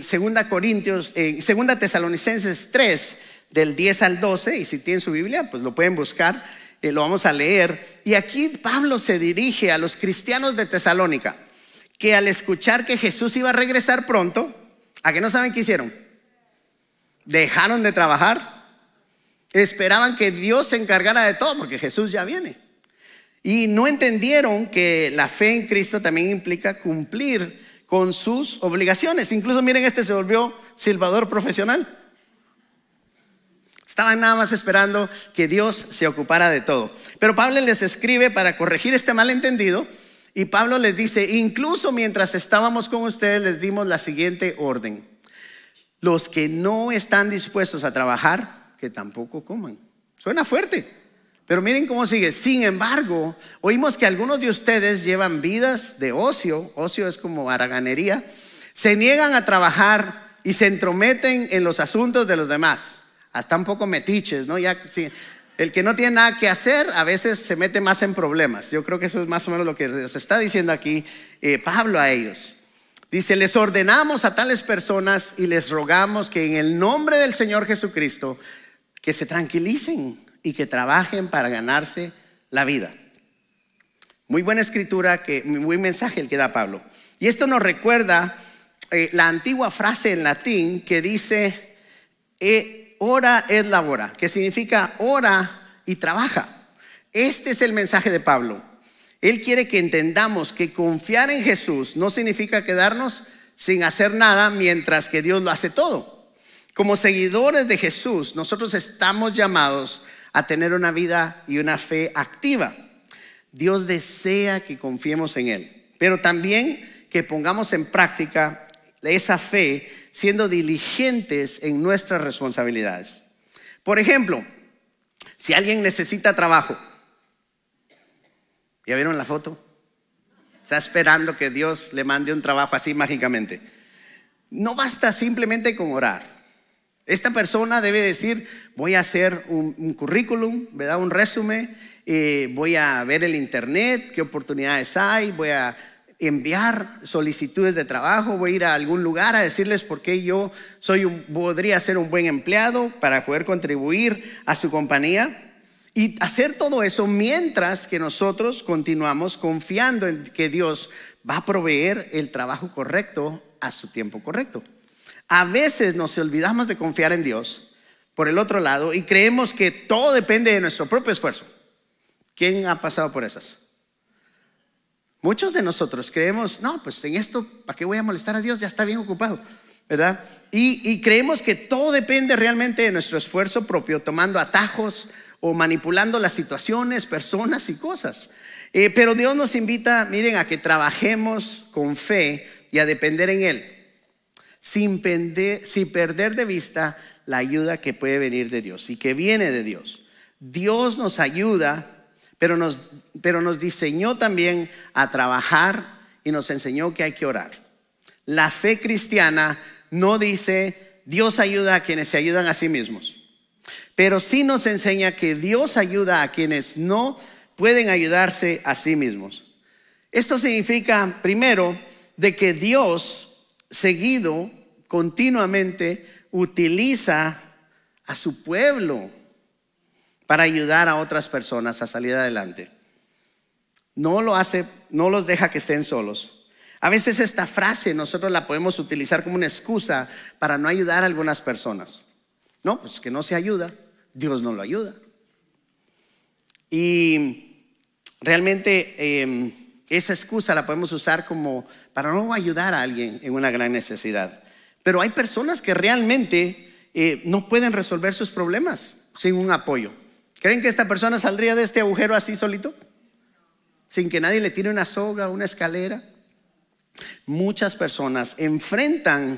2 Tesalonicenses 3, del 10 al 12, y si tienen su Biblia, pues lo pueden buscar, lo vamos a leer. Y aquí Pablo se dirige a los cristianos de Tesalónica, que al escuchar que Jesús iba a regresar pronto, ¿a qué no saben qué hicieron? Dejaron de trabajar, esperaban que Dios se encargara de todo porque Jesús ya viene. Y no entendieron que la fe en Cristo también implica cumplir con sus obligaciones. Incluso miren, se volvió silbador profesional. Estaban nada más esperando que Dios se ocupara de todo. Pero Pablo les escribe para corregir este malentendido. Y Pablo les dice: incluso mientras estábamos con ustedes les dimos la siguiente orden: los que no están dispuestos a trabajar, que tampoco coman. Suena fuerte, pero miren cómo sigue. Sin embargo, oímos que algunos de ustedes llevan vidas de ocio. Ocio es como haraganería. Se niegan a trabajar y se entrometen en los asuntos de los demás. Hasta un poco metiches, ¿no? Ya, sí, el que no tiene nada que hacer a veces se mete más en problemas. Yo creo que eso es más o menos lo que les está diciendo aquí Pablo a ellos. Dice: les ordenamos a tales personas y les rogamos que en el nombre del Señor Jesucristo, que se tranquilicen y que trabajen para ganarse la vida. Muy buena escritura, muy buen mensaje el que da Pablo. Y esto nos recuerda la antigua frase en latín que dice: ora et labora, que significa ora y trabaja. Este es el mensaje de Pablo. Él quiere que entendamos que confiar en Jesús no significa quedarnos sin hacer nada mientras que Dios lo hace todo. Como seguidores de Jesús, nosotros estamos llamados a tener una vida y una fe activa. Dios desea que confiemos en Él, pero también que pongamos en práctica esa fe siendo diligentes en nuestras responsabilidades. Por ejemplo, si alguien necesita trabajo, ¿ya vieron la foto? Está esperando que Dios le mande un trabajo así mágicamente. No basta simplemente con orar. Esta persona debe decir: voy a hacer un currículum, ¿verdad? Un resumen, voy a ver el internet, qué oportunidades hay, voy a enviar solicitudes de trabajo, voy a ir a algún lugar a decirles por qué yo podría ser un buen empleado para poder contribuir a su compañía. Y hacer todo eso mientras que nosotros continuamos confiando en que Dios va a proveer el trabajo correcto a su tiempo correcto. A veces nos olvidamos de confiar en Dios por el otro lado y creemos que todo depende de nuestro propio esfuerzo. ¿Quién ha pasado por esas? Muchos de nosotros creemos: no, pues en esto, ¿para qué voy a molestar a Dios? Ya está bien ocupado. ¿verdad? Y creemos que todo depende realmente de nuestro esfuerzo propio, tomando atajos o manipulando las situaciones, personas y cosas. Pero Dios nos invita, miren, a que trabajemos con fe y a depender en Él, sin perder de vista la ayuda que puede venir de Dios y que viene de Dios. Dios nos ayuda, pero nos diseñó también a trabajar y nos enseñó que hay que orar. La fe cristiana no dice Dios ayuda a quienes se ayudan a sí mismos, pero sí nos enseña que Dios ayuda a quienes no pueden ayudarse a sí mismos. Esto significa, primero, de que Dios seguido, continuamente, utiliza a su pueblo para ayudar a otras personas a salir adelante. No lo hace, no los deja que estén solos. A veces esta frase nosotros la podemos utilizar como una excusa para no ayudar a algunas personas. No, pues que no se ayuda, Dios no lo ayuda. Y realmente esa excusa la podemos usar como para no ayudar a alguien en una gran necesidad. Pero hay personas que realmente no pueden resolver sus problemas sin un apoyo. ¿Creen que esta persona saldría de este agujero así solito? Sin que nadie le tire una soga, una escalera. Muchas personas enfrentan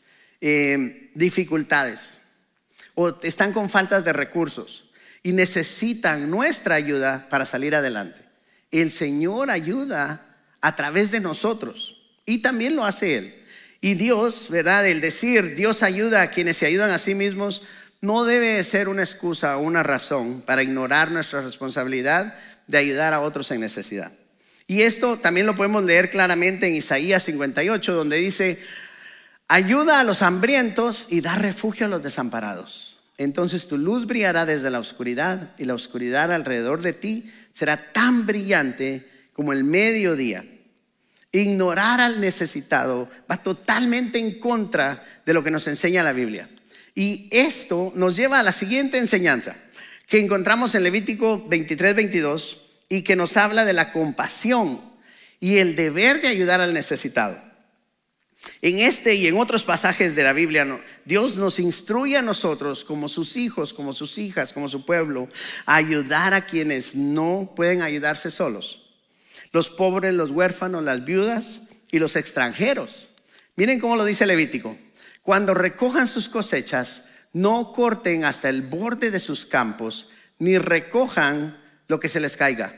dificultades o están con faltas de recursos y necesitan nuestra ayuda para salir adelante. El Señor ayuda a través de nosotros y también lo hace Él. Y Dios, ¿verdad? El decir Dios ayuda a quienes se ayudan a sí mismos no debe ser una excusa o una razón para ignorar nuestra responsabilidad de ayudar a otros en necesidad. Y esto también lo podemos leer claramente en Isaías 58, donde dice: ayuda a los hambrientos y da refugio a los desamparados. Entonces tu luz brillará desde la oscuridad y la oscuridad alrededor de ti será tan brillante como el mediodía. Ignorar al necesitado va totalmente en contra de lo que nos enseña la Biblia. Y esto nos lleva a la siguiente enseñanza que encontramos en Levítico 23-22 y que nos habla de la compasión y el deber de ayudar al necesitado. En este y en otros pasajes de la Biblia, Dios nos instruye a nosotros como sus hijos, como sus hijas, como su pueblo, a ayudar a quienes no pueden ayudarse solos. Los pobres, los huérfanos, las viudas y los extranjeros. Miren cómo lo dice Levítico: cuando recojan sus cosechas, no corten hasta el borde de sus campos, ni recojan lo que se les caiga.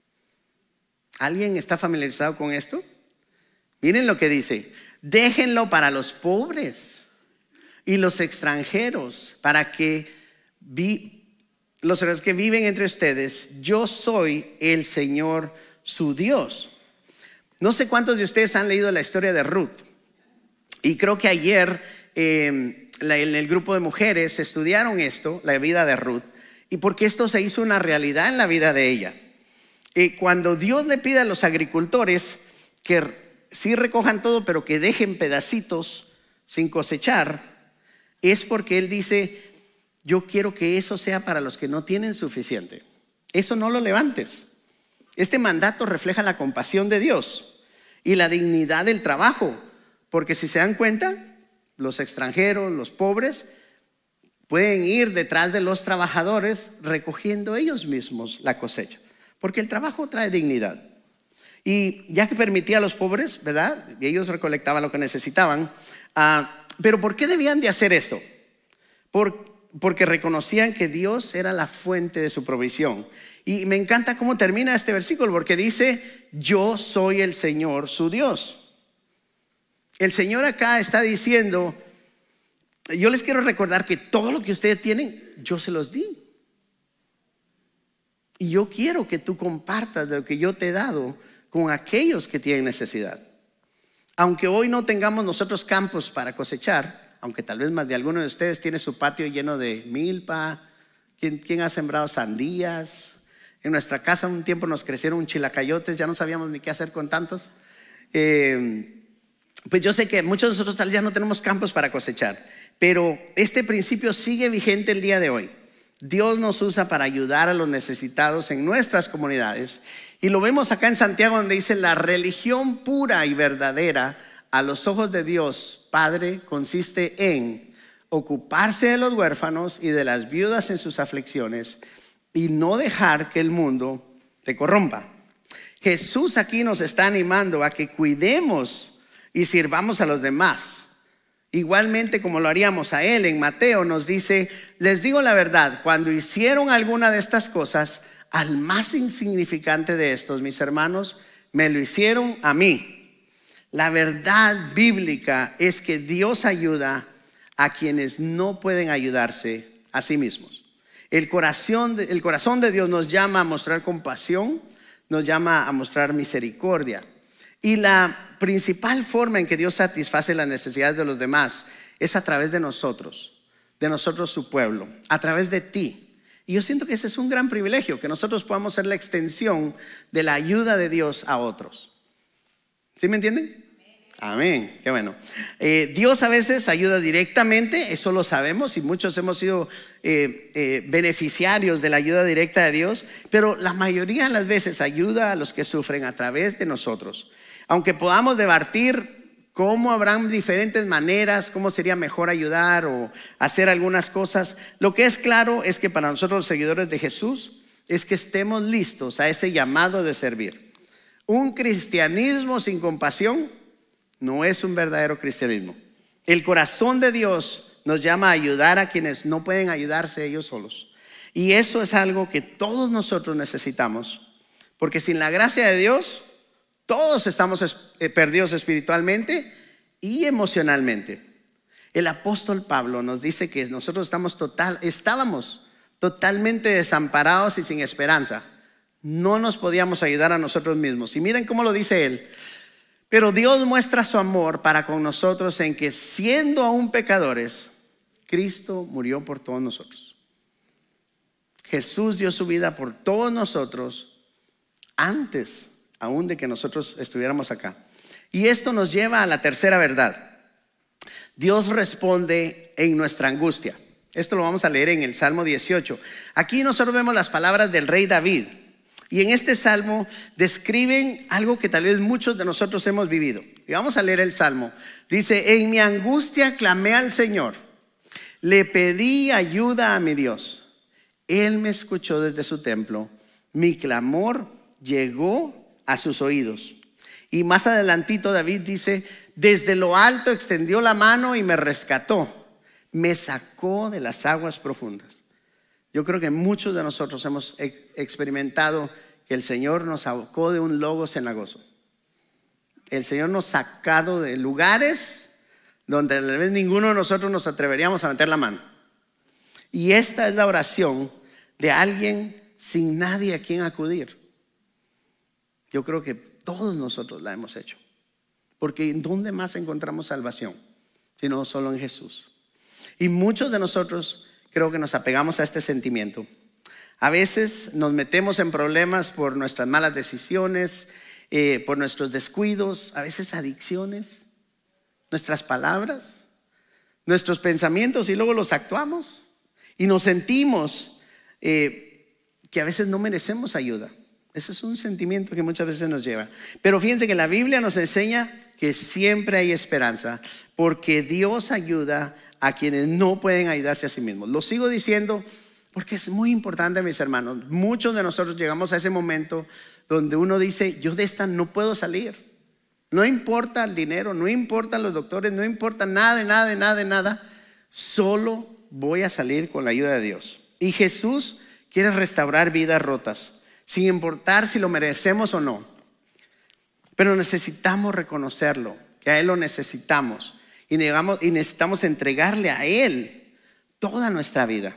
¿Alguien está familiarizado con esto? Miren lo que dice: déjenlo para los pobres y los extranjeros, para que los que viven entre ustedes. Yo soy el Señor su Dios. No sé cuántos de ustedes han leído la historia de Ruth. Y creo que ayer en el grupo de mujeres estudiaron esto, la vida de Ruth, y porque esto se hizo una realidad en la vida de ella. Cuando Dios le pide a los agricultores que sí recojan todo, pero que dejen pedacitos sin cosechar, es porque Él dice: yo quiero que eso sea para los que no tienen suficiente. Eso no lo levantes. Este mandato refleja la compasión de Dios y la dignidad del trabajo, porque si se dan cuenta, los extranjeros, los pobres, pueden ir detrás de los trabajadores recogiendo ellos mismos la cosecha, porque el trabajo trae dignidad. Y ya que permitía a los pobres, ¿verdad? Y ellos recolectaban lo que necesitaban. Pero ¿por qué debían de hacer esto? Porque reconocían que Dios era la fuente de su provisión. Y me encanta cómo termina este versículo, porque dice: yo soy el Señor su Dios. El Señor acá está diciendo: yo les quiero recordar que todo lo que ustedes tienen, yo se los di. Y yo quiero que tú compartas de lo que yo te he dado con aquellos que tienen necesidad. Aunque hoy no tengamos nosotros campos para cosechar, aunque tal vez más de alguno de ustedes tiene su patio lleno de milpa. ¿Quién ha sembrado sandías? En nuestra casa un tiempo nos crecieron chilacayotes, ya no sabíamos ni qué hacer con tantos. Pues yo sé que muchos de nosotros tal vez ya no tenemos campos para cosechar, pero este principio sigue vigente el día de hoy. Dios nos usa para ayudar a los necesitados en nuestras comunidades. Y lo vemos acá en Santiago, donde dice: la religión pura y verdadera a los ojos de Dios Padre consiste en ocuparse de los huérfanos y de las viudas en sus aflicciones y no dejar que el mundo te corrompa. Jesús aquí nos está animando a que cuidemos y sirvamos a los demás, igualmente como lo haríamos a Él. En Mateo nos dice: les digo la verdad, cuando hicieron alguna de estas cosas al más insignificante de estos, mis hermanos, me lo hicieron a mí. La verdad bíblica es que Dios ayuda a quienes no pueden ayudarse a sí mismos. El corazón de Dios nos llama a mostrar compasión, nos llama a mostrar misericordia. Y la principal forma en que Dios satisface las necesidades de los demás es a través de nosotros su pueblo, a través de ti. Y yo siento que ese es un gran privilegio, que nosotros podamos ser la extensión de la ayuda de Dios a otros. ¿Sí me entienden? Amén, qué bueno. Dios a veces ayuda directamente, eso lo sabemos, y muchos hemos sido beneficiarios de la ayuda directa de Dios, pero la mayoría de las veces ayuda a los que sufren a través de nosotros. Aunque podamos debatir cómo habrán diferentes maneras, cómo sería mejor ayudar o hacer algunas cosas, lo que es claro es que para nosotros los seguidores de Jesús es que estemos listos a ese llamado de servir. Un cristianismo sin compasión no es un verdadero cristianismo. El corazón de Dios nos llama a ayudar a quienes no pueden ayudarse ellos solos. Y eso es algo que todos nosotros necesitamos, porque sin la gracia de Dios todos estamos perdidos espiritualmente y emocionalmente. El apóstol Pablo nos dice que nosotros estábamos totalmente desamparados y sin esperanza. No nos podíamos ayudar a nosotros mismos. Y miren cómo lo dice él: pero Dios muestra su amor para con nosotros en que, siendo aún pecadores, Cristo murió por todos nosotros. Jesús dio su vida por todos nosotros antes aún de que nosotros estuviéramos acá. Y esto nos lleva a la tercera verdad: Dios responde en nuestra angustia. Esto lo vamos a leer en el Salmo 18. Aquí nosotros vemos las palabras del rey David. Y en este salmo describen algo que tal vez muchos de nosotros hemos vivido. Y vamos a leer el salmo. Dice: en mi angustia clamé al Señor, le pedí ayuda a mi Dios. Él me escuchó desde su templo, mi clamor llegó a sus oídos. Y más adelantito David dice: desde lo alto extendió la mano y me rescató, me sacó de las aguas profundas. Yo creo que muchos de nosotros hemos experimentado que el Señor nos sacó de un lodo cenagoso. El Señor nos ha sacado de lugares donde tal vez ninguno de nosotros nos atreveríamos a meter la mano. Y esta es la oración de alguien sin nadie a quien acudir. Yo creo que todos nosotros la hemos hecho, porque ¿en dónde más encontramos salvación? Sino solo en Jesús. Y muchos de nosotros creo que nos apegamos a este sentimiento. A veces nos metemos en problemas por nuestras malas decisiones, por nuestros descuidos, a veces adicciones, nuestras palabras, nuestros pensamientos, y luego los actuamos y nos sentimos que a veces no merecemos ayuda. Ese es un sentimiento que muchas veces nos lleva. Pero fíjense que la Biblia nos enseña que siempre hay esperanza, porque Dios ayuda a quienes no pueden ayudarse a sí mismos. Lo sigo diciendo porque es muy importante, mis hermanos. Muchos de nosotros llegamos a ese momento donde uno dice: yo de esta no puedo salir. No importa el dinero, no importan los doctores, no importa nada. Solo voy a salir con la ayuda de Dios. Y Jesús quiere restaurar vidas rotas, sin importar si lo merecemos o no. Pero necesitamos reconocerlo, que a Él lo necesitamos. Y necesitamos entregarle a Él toda nuestra vida.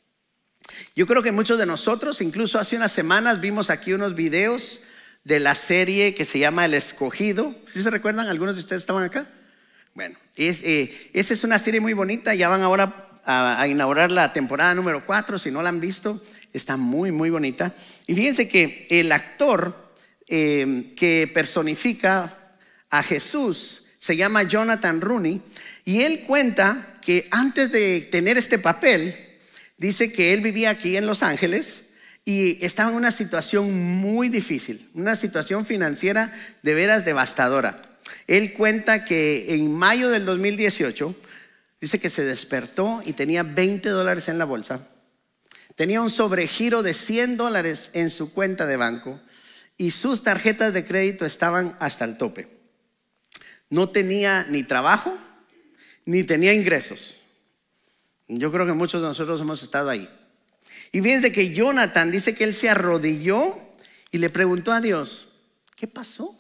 Yo creo que muchos de nosotros, incluso hace unas semanas, vimos aquí unos videos de la serie que se llama El Escogido. ¿Sí se recuerdan? ¿Algunos de ustedes estaban acá? Bueno, esa es una serie muy bonita. Ya van ahora a inaugurar la temporada número 4. Si no la han visto, está muy, muy bonita. Y fíjense que el actor que personifica a Jesús se llama Jonathan Rooney, y él cuenta que antes de tener este papel, dice que él vivía aquí en Los Ángeles y estaba en una situación muy difícil, una situación financiera de veras devastadora. Él cuenta que en mayo del 2018, dice que se despertó y tenía $20 en la bolsa. Tenía un sobregiro de $100 en su cuenta de banco y sus tarjetas de crédito estaban hasta el tope. No tenía ni trabajo, ni tenía ingresos. Yo creo que muchos de nosotros hemos estado ahí. Y fíjense que Jonathan dice que él se arrodilló y le preguntó a Dios, ¿qué pasó?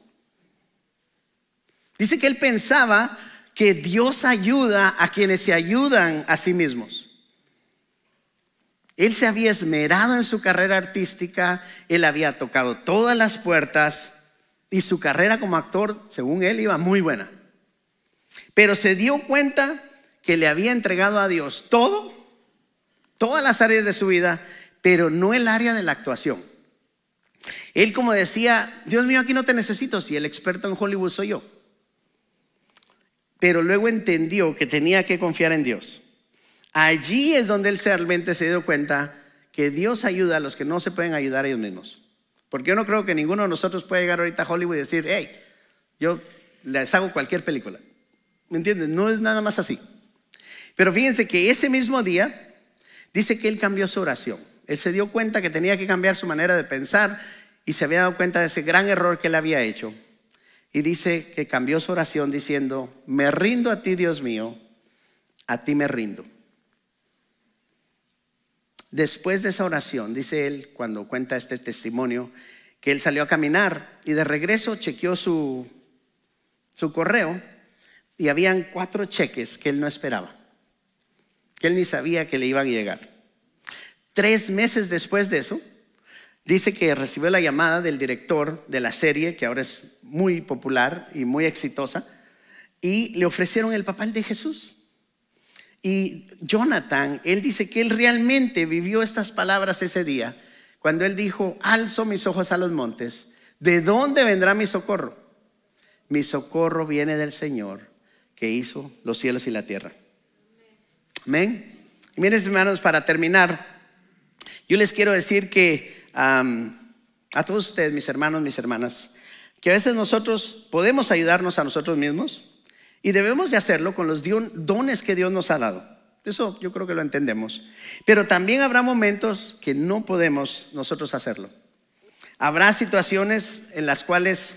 Dice que él pensaba que Dios ayuda a quienes se ayudan a sí mismos. Él se había esmerado en su carrera artística, él había tocado todas las puertas y su carrera como actor, según él, iba muy buena. Pero se dio cuenta que le había entregado a Dios todo, todas las áreas de su vida, pero no el área de la actuación. Él como decía, Dios mío, aquí no te necesito si el experto en Hollywood soy yo. Pero luego entendió que tenía que confiar en Dios. Allí es donde él realmente se dio cuenta que Dios ayuda a los que no se pueden ayudar a ellos mismos. Porque yo no creo que ninguno de nosotros pueda llegar ahorita a Hollywood y decir, hey, yo les hago cualquier película. ¿Me entiendes? No es nada más así. Pero fíjense que ese mismo día dice que él cambió su oración. Él se dio cuenta que tenía que cambiar su manera de pensar y se había dado cuenta de ese gran error que él había hecho. Y dice que cambió su oración diciendo, me rindo a ti, Dios mío, a ti me rindo. Después de esa oración, dice él, cuando cuenta este testimonio, que él salió a caminar y de regreso chequeó su correo y habían 4 cheques que él no esperaba, que él ni sabía que le iban a llegar. 3 meses después de eso, dice que recibió la llamada del director de la serie, que ahora es muy popular y muy exitosa, y le ofrecieron el papel de Jesús. Y Jonathan, él dice que él realmente vivió estas palabras ese día, cuando él dijo, alzo mis ojos a los montes, ¿de dónde vendrá mi socorro? Mi socorro viene del Señor, que hizo los cielos y la tierra. Amén. Y miren, hermanos, para terminar, yo les quiero decir que a todos ustedes, mis hermanos, mis hermanas, que a veces nosotros podemos ayudarnos a nosotros mismos y debemos de hacerlo con los dones que Dios nos ha dado. Eso yo creo que lo entendemos. Pero también habrá momentos que no podemos nosotros hacerlo. Habrá situaciones en las cuales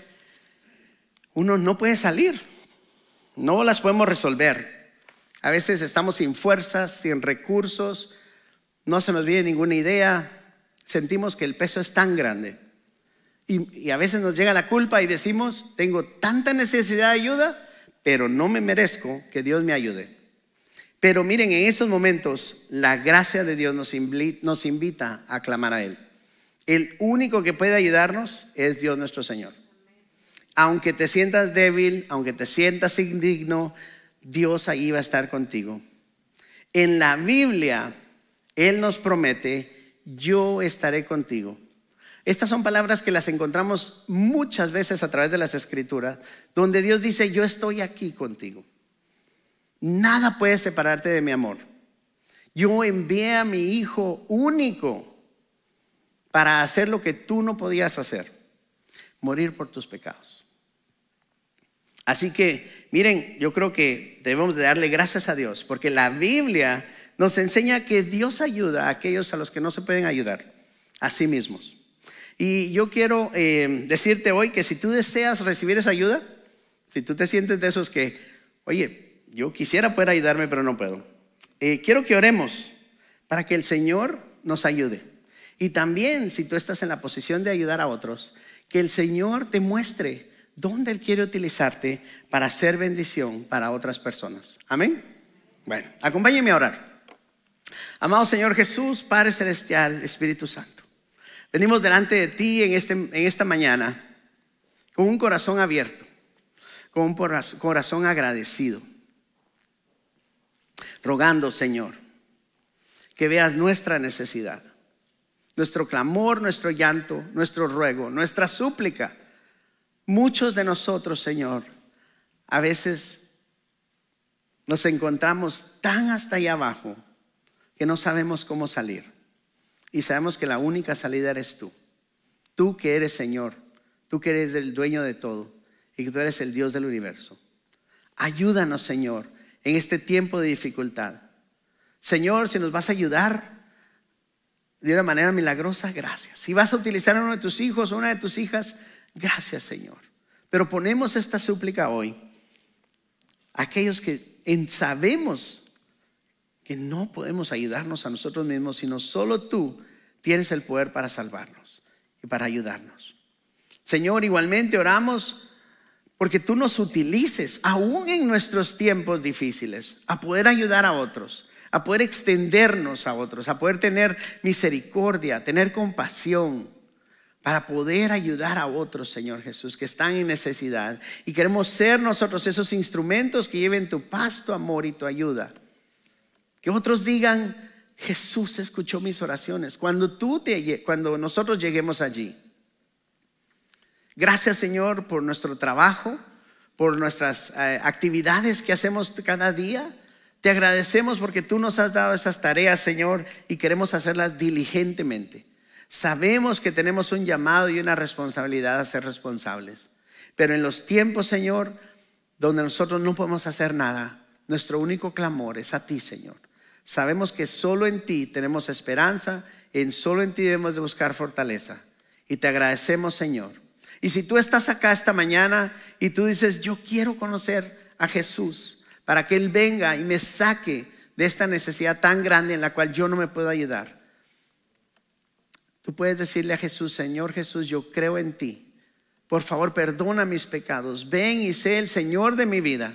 uno no puede salir, no las podemos resolver. A veces estamos sin fuerzas, sin recursos, no se nos viene ninguna idea, sentimos que el peso es tan grande. Y a veces nos llega la culpa y decimos, tengo tanta necesidad de ayuda, pero no me merezco que Dios me ayude. Pero miren, en esos momentos la gracia de Dios nos invita a clamar a Él. El único que puede ayudarnos es Dios nuestro Señor. Aunque te sientas débil, aunque te sientas indigno, Dios ahí va a estar contigo. En la Biblia, Él nos promete, yo estaré contigo. Estas son palabras que las encontramos muchas veces a través de las Escrituras, donde Dios dice, yo estoy aquí contigo. Nada puede separarte de mi amor. Yo envié a mi Hijo único para hacer lo que tú no podías hacer, morir por tus pecados. Así que, miren, yo creo que debemos de darle gracias a Dios, porque la Biblia nos enseña que Dios ayuda a aquellos a los que no se pueden ayudar a sí mismos. Y yo quiero decirte hoy que si tú deseas recibir esa ayuda, si tú te sientes de esos que, oye, yo quisiera poder ayudarme pero no puedo, quiero que oremos para que el Señor nos ayude. Y también si tú estás en la posición de ayudar a otros, que el Señor te muestre dónde Él quiere utilizarte para hacer bendición para otras personas. Amén. Bueno, acompáñenme a orar. Amado Señor Jesús, Padre Celestial, Espíritu Santo, venimos delante de ti en esta mañana con un corazón abierto, con un corazón agradecido, rogando, Señor, que veas nuestra necesidad, nuestro clamor, nuestro llanto, nuestro ruego, nuestra súplica. Muchos de nosotros, Señor, a veces nos encontramos tan hasta allá abajo que no sabemos cómo salir. Y sabemos que la única salida eres tú. Tú que eres Señor, tú que eres el dueño de todo. y que tú eres el Dios del universo. Ayúdanos, Señor, en este tiempo de dificultad. Señor, si nos vas a ayudar de una manera milagrosa, gracias. Si vas a utilizar a uno de tus hijos o una de tus hijas, gracias, Señor. Pero ponemos esta súplica hoy. Aquellos que sabemos que no podemos ayudarnos a nosotros mismos, sino solo tú tienes el poder para salvarnos y para ayudarnos. Señor, igualmente oramos porque tú nos utilices aún en nuestros tiempos difíciles a poder ayudar a otros, a poder extendernos a otros, a poder tener misericordia, tener compasión, para poder ayudar a otros, Señor Jesús, que están en necesidad. Y queremos ser nosotros esos instrumentos que lleven tu paz, tu amor y tu ayuda. Que otros digan, Jesús escuchó mis oraciones cuando nosotros lleguemos allí. Gracias, Señor, por nuestro trabajo, por nuestras actividades que hacemos cada día. Te agradecemos porque tú nos has dado esas tareas, Señor, y queremos hacerlas diligentemente. Sabemos que tenemos un llamado y una responsabilidad a ser responsables. Pero en los tiempos, Señor, donde nosotros no podemos hacer nada, nuestro único clamor es a ti, Señor. Sabemos que solo en ti tenemos esperanza, solo en ti debemos de buscar fortaleza. Y te agradecemos, Señor. Y si tú estás acá esta mañana y tú dices, yo quiero conocer a Jesús para que Él venga y me saque de esta necesidad tan grande en la cual yo no me puedo ayudar. Tú puedes decirle a Jesús, Señor Jesús, yo creo en ti. Por favor, perdona mis pecados. Ven y sé el Señor de mi vida.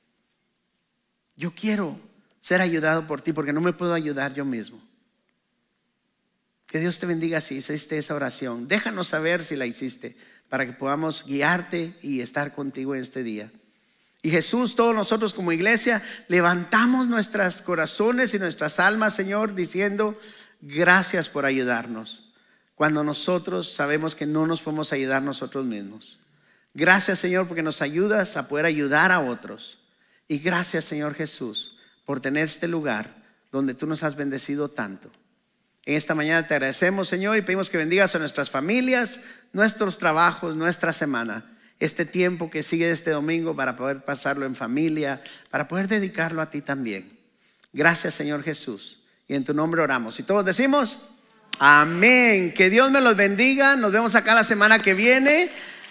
Yo quiero ser ayudado por ti porque no me puedo ayudar yo mismo. Que Dios te bendiga si hiciste esa oración. Déjanos saber si la hiciste para que podamos guiarte y estar contigo en este día. Y Jesús, todos nosotros como iglesia levantamos nuestros corazones y nuestras almas, Señor, diciendo gracias por ayudarnos cuando nosotros sabemos que no nos podemos ayudar nosotros mismos. Gracias, Señor, porque nos ayudas a poder ayudar a otros. Y gracias, Señor Jesús, por tener este lugar donde tú nos has bendecido tanto. En esta mañana te agradecemos, Señor, y pedimos que bendigas a nuestras familias, nuestros trabajos, nuestra semana. Este tiempo que sigue este domingo para poder pasarlo en familia, para poder dedicarlo a ti también. Gracias, Señor Jesús. Y en tu nombre oramos. Y todos decimos, amén. Que Dios me los bendiga. Nos vemos acá la semana que viene.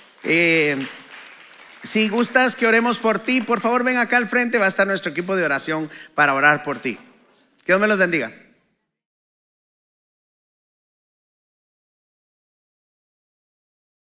Si gustas que oremos por ti, por favor ven acá al frente. Va a estar nuestro equipo de oración para orar por ti. Que Dios me los bendiga.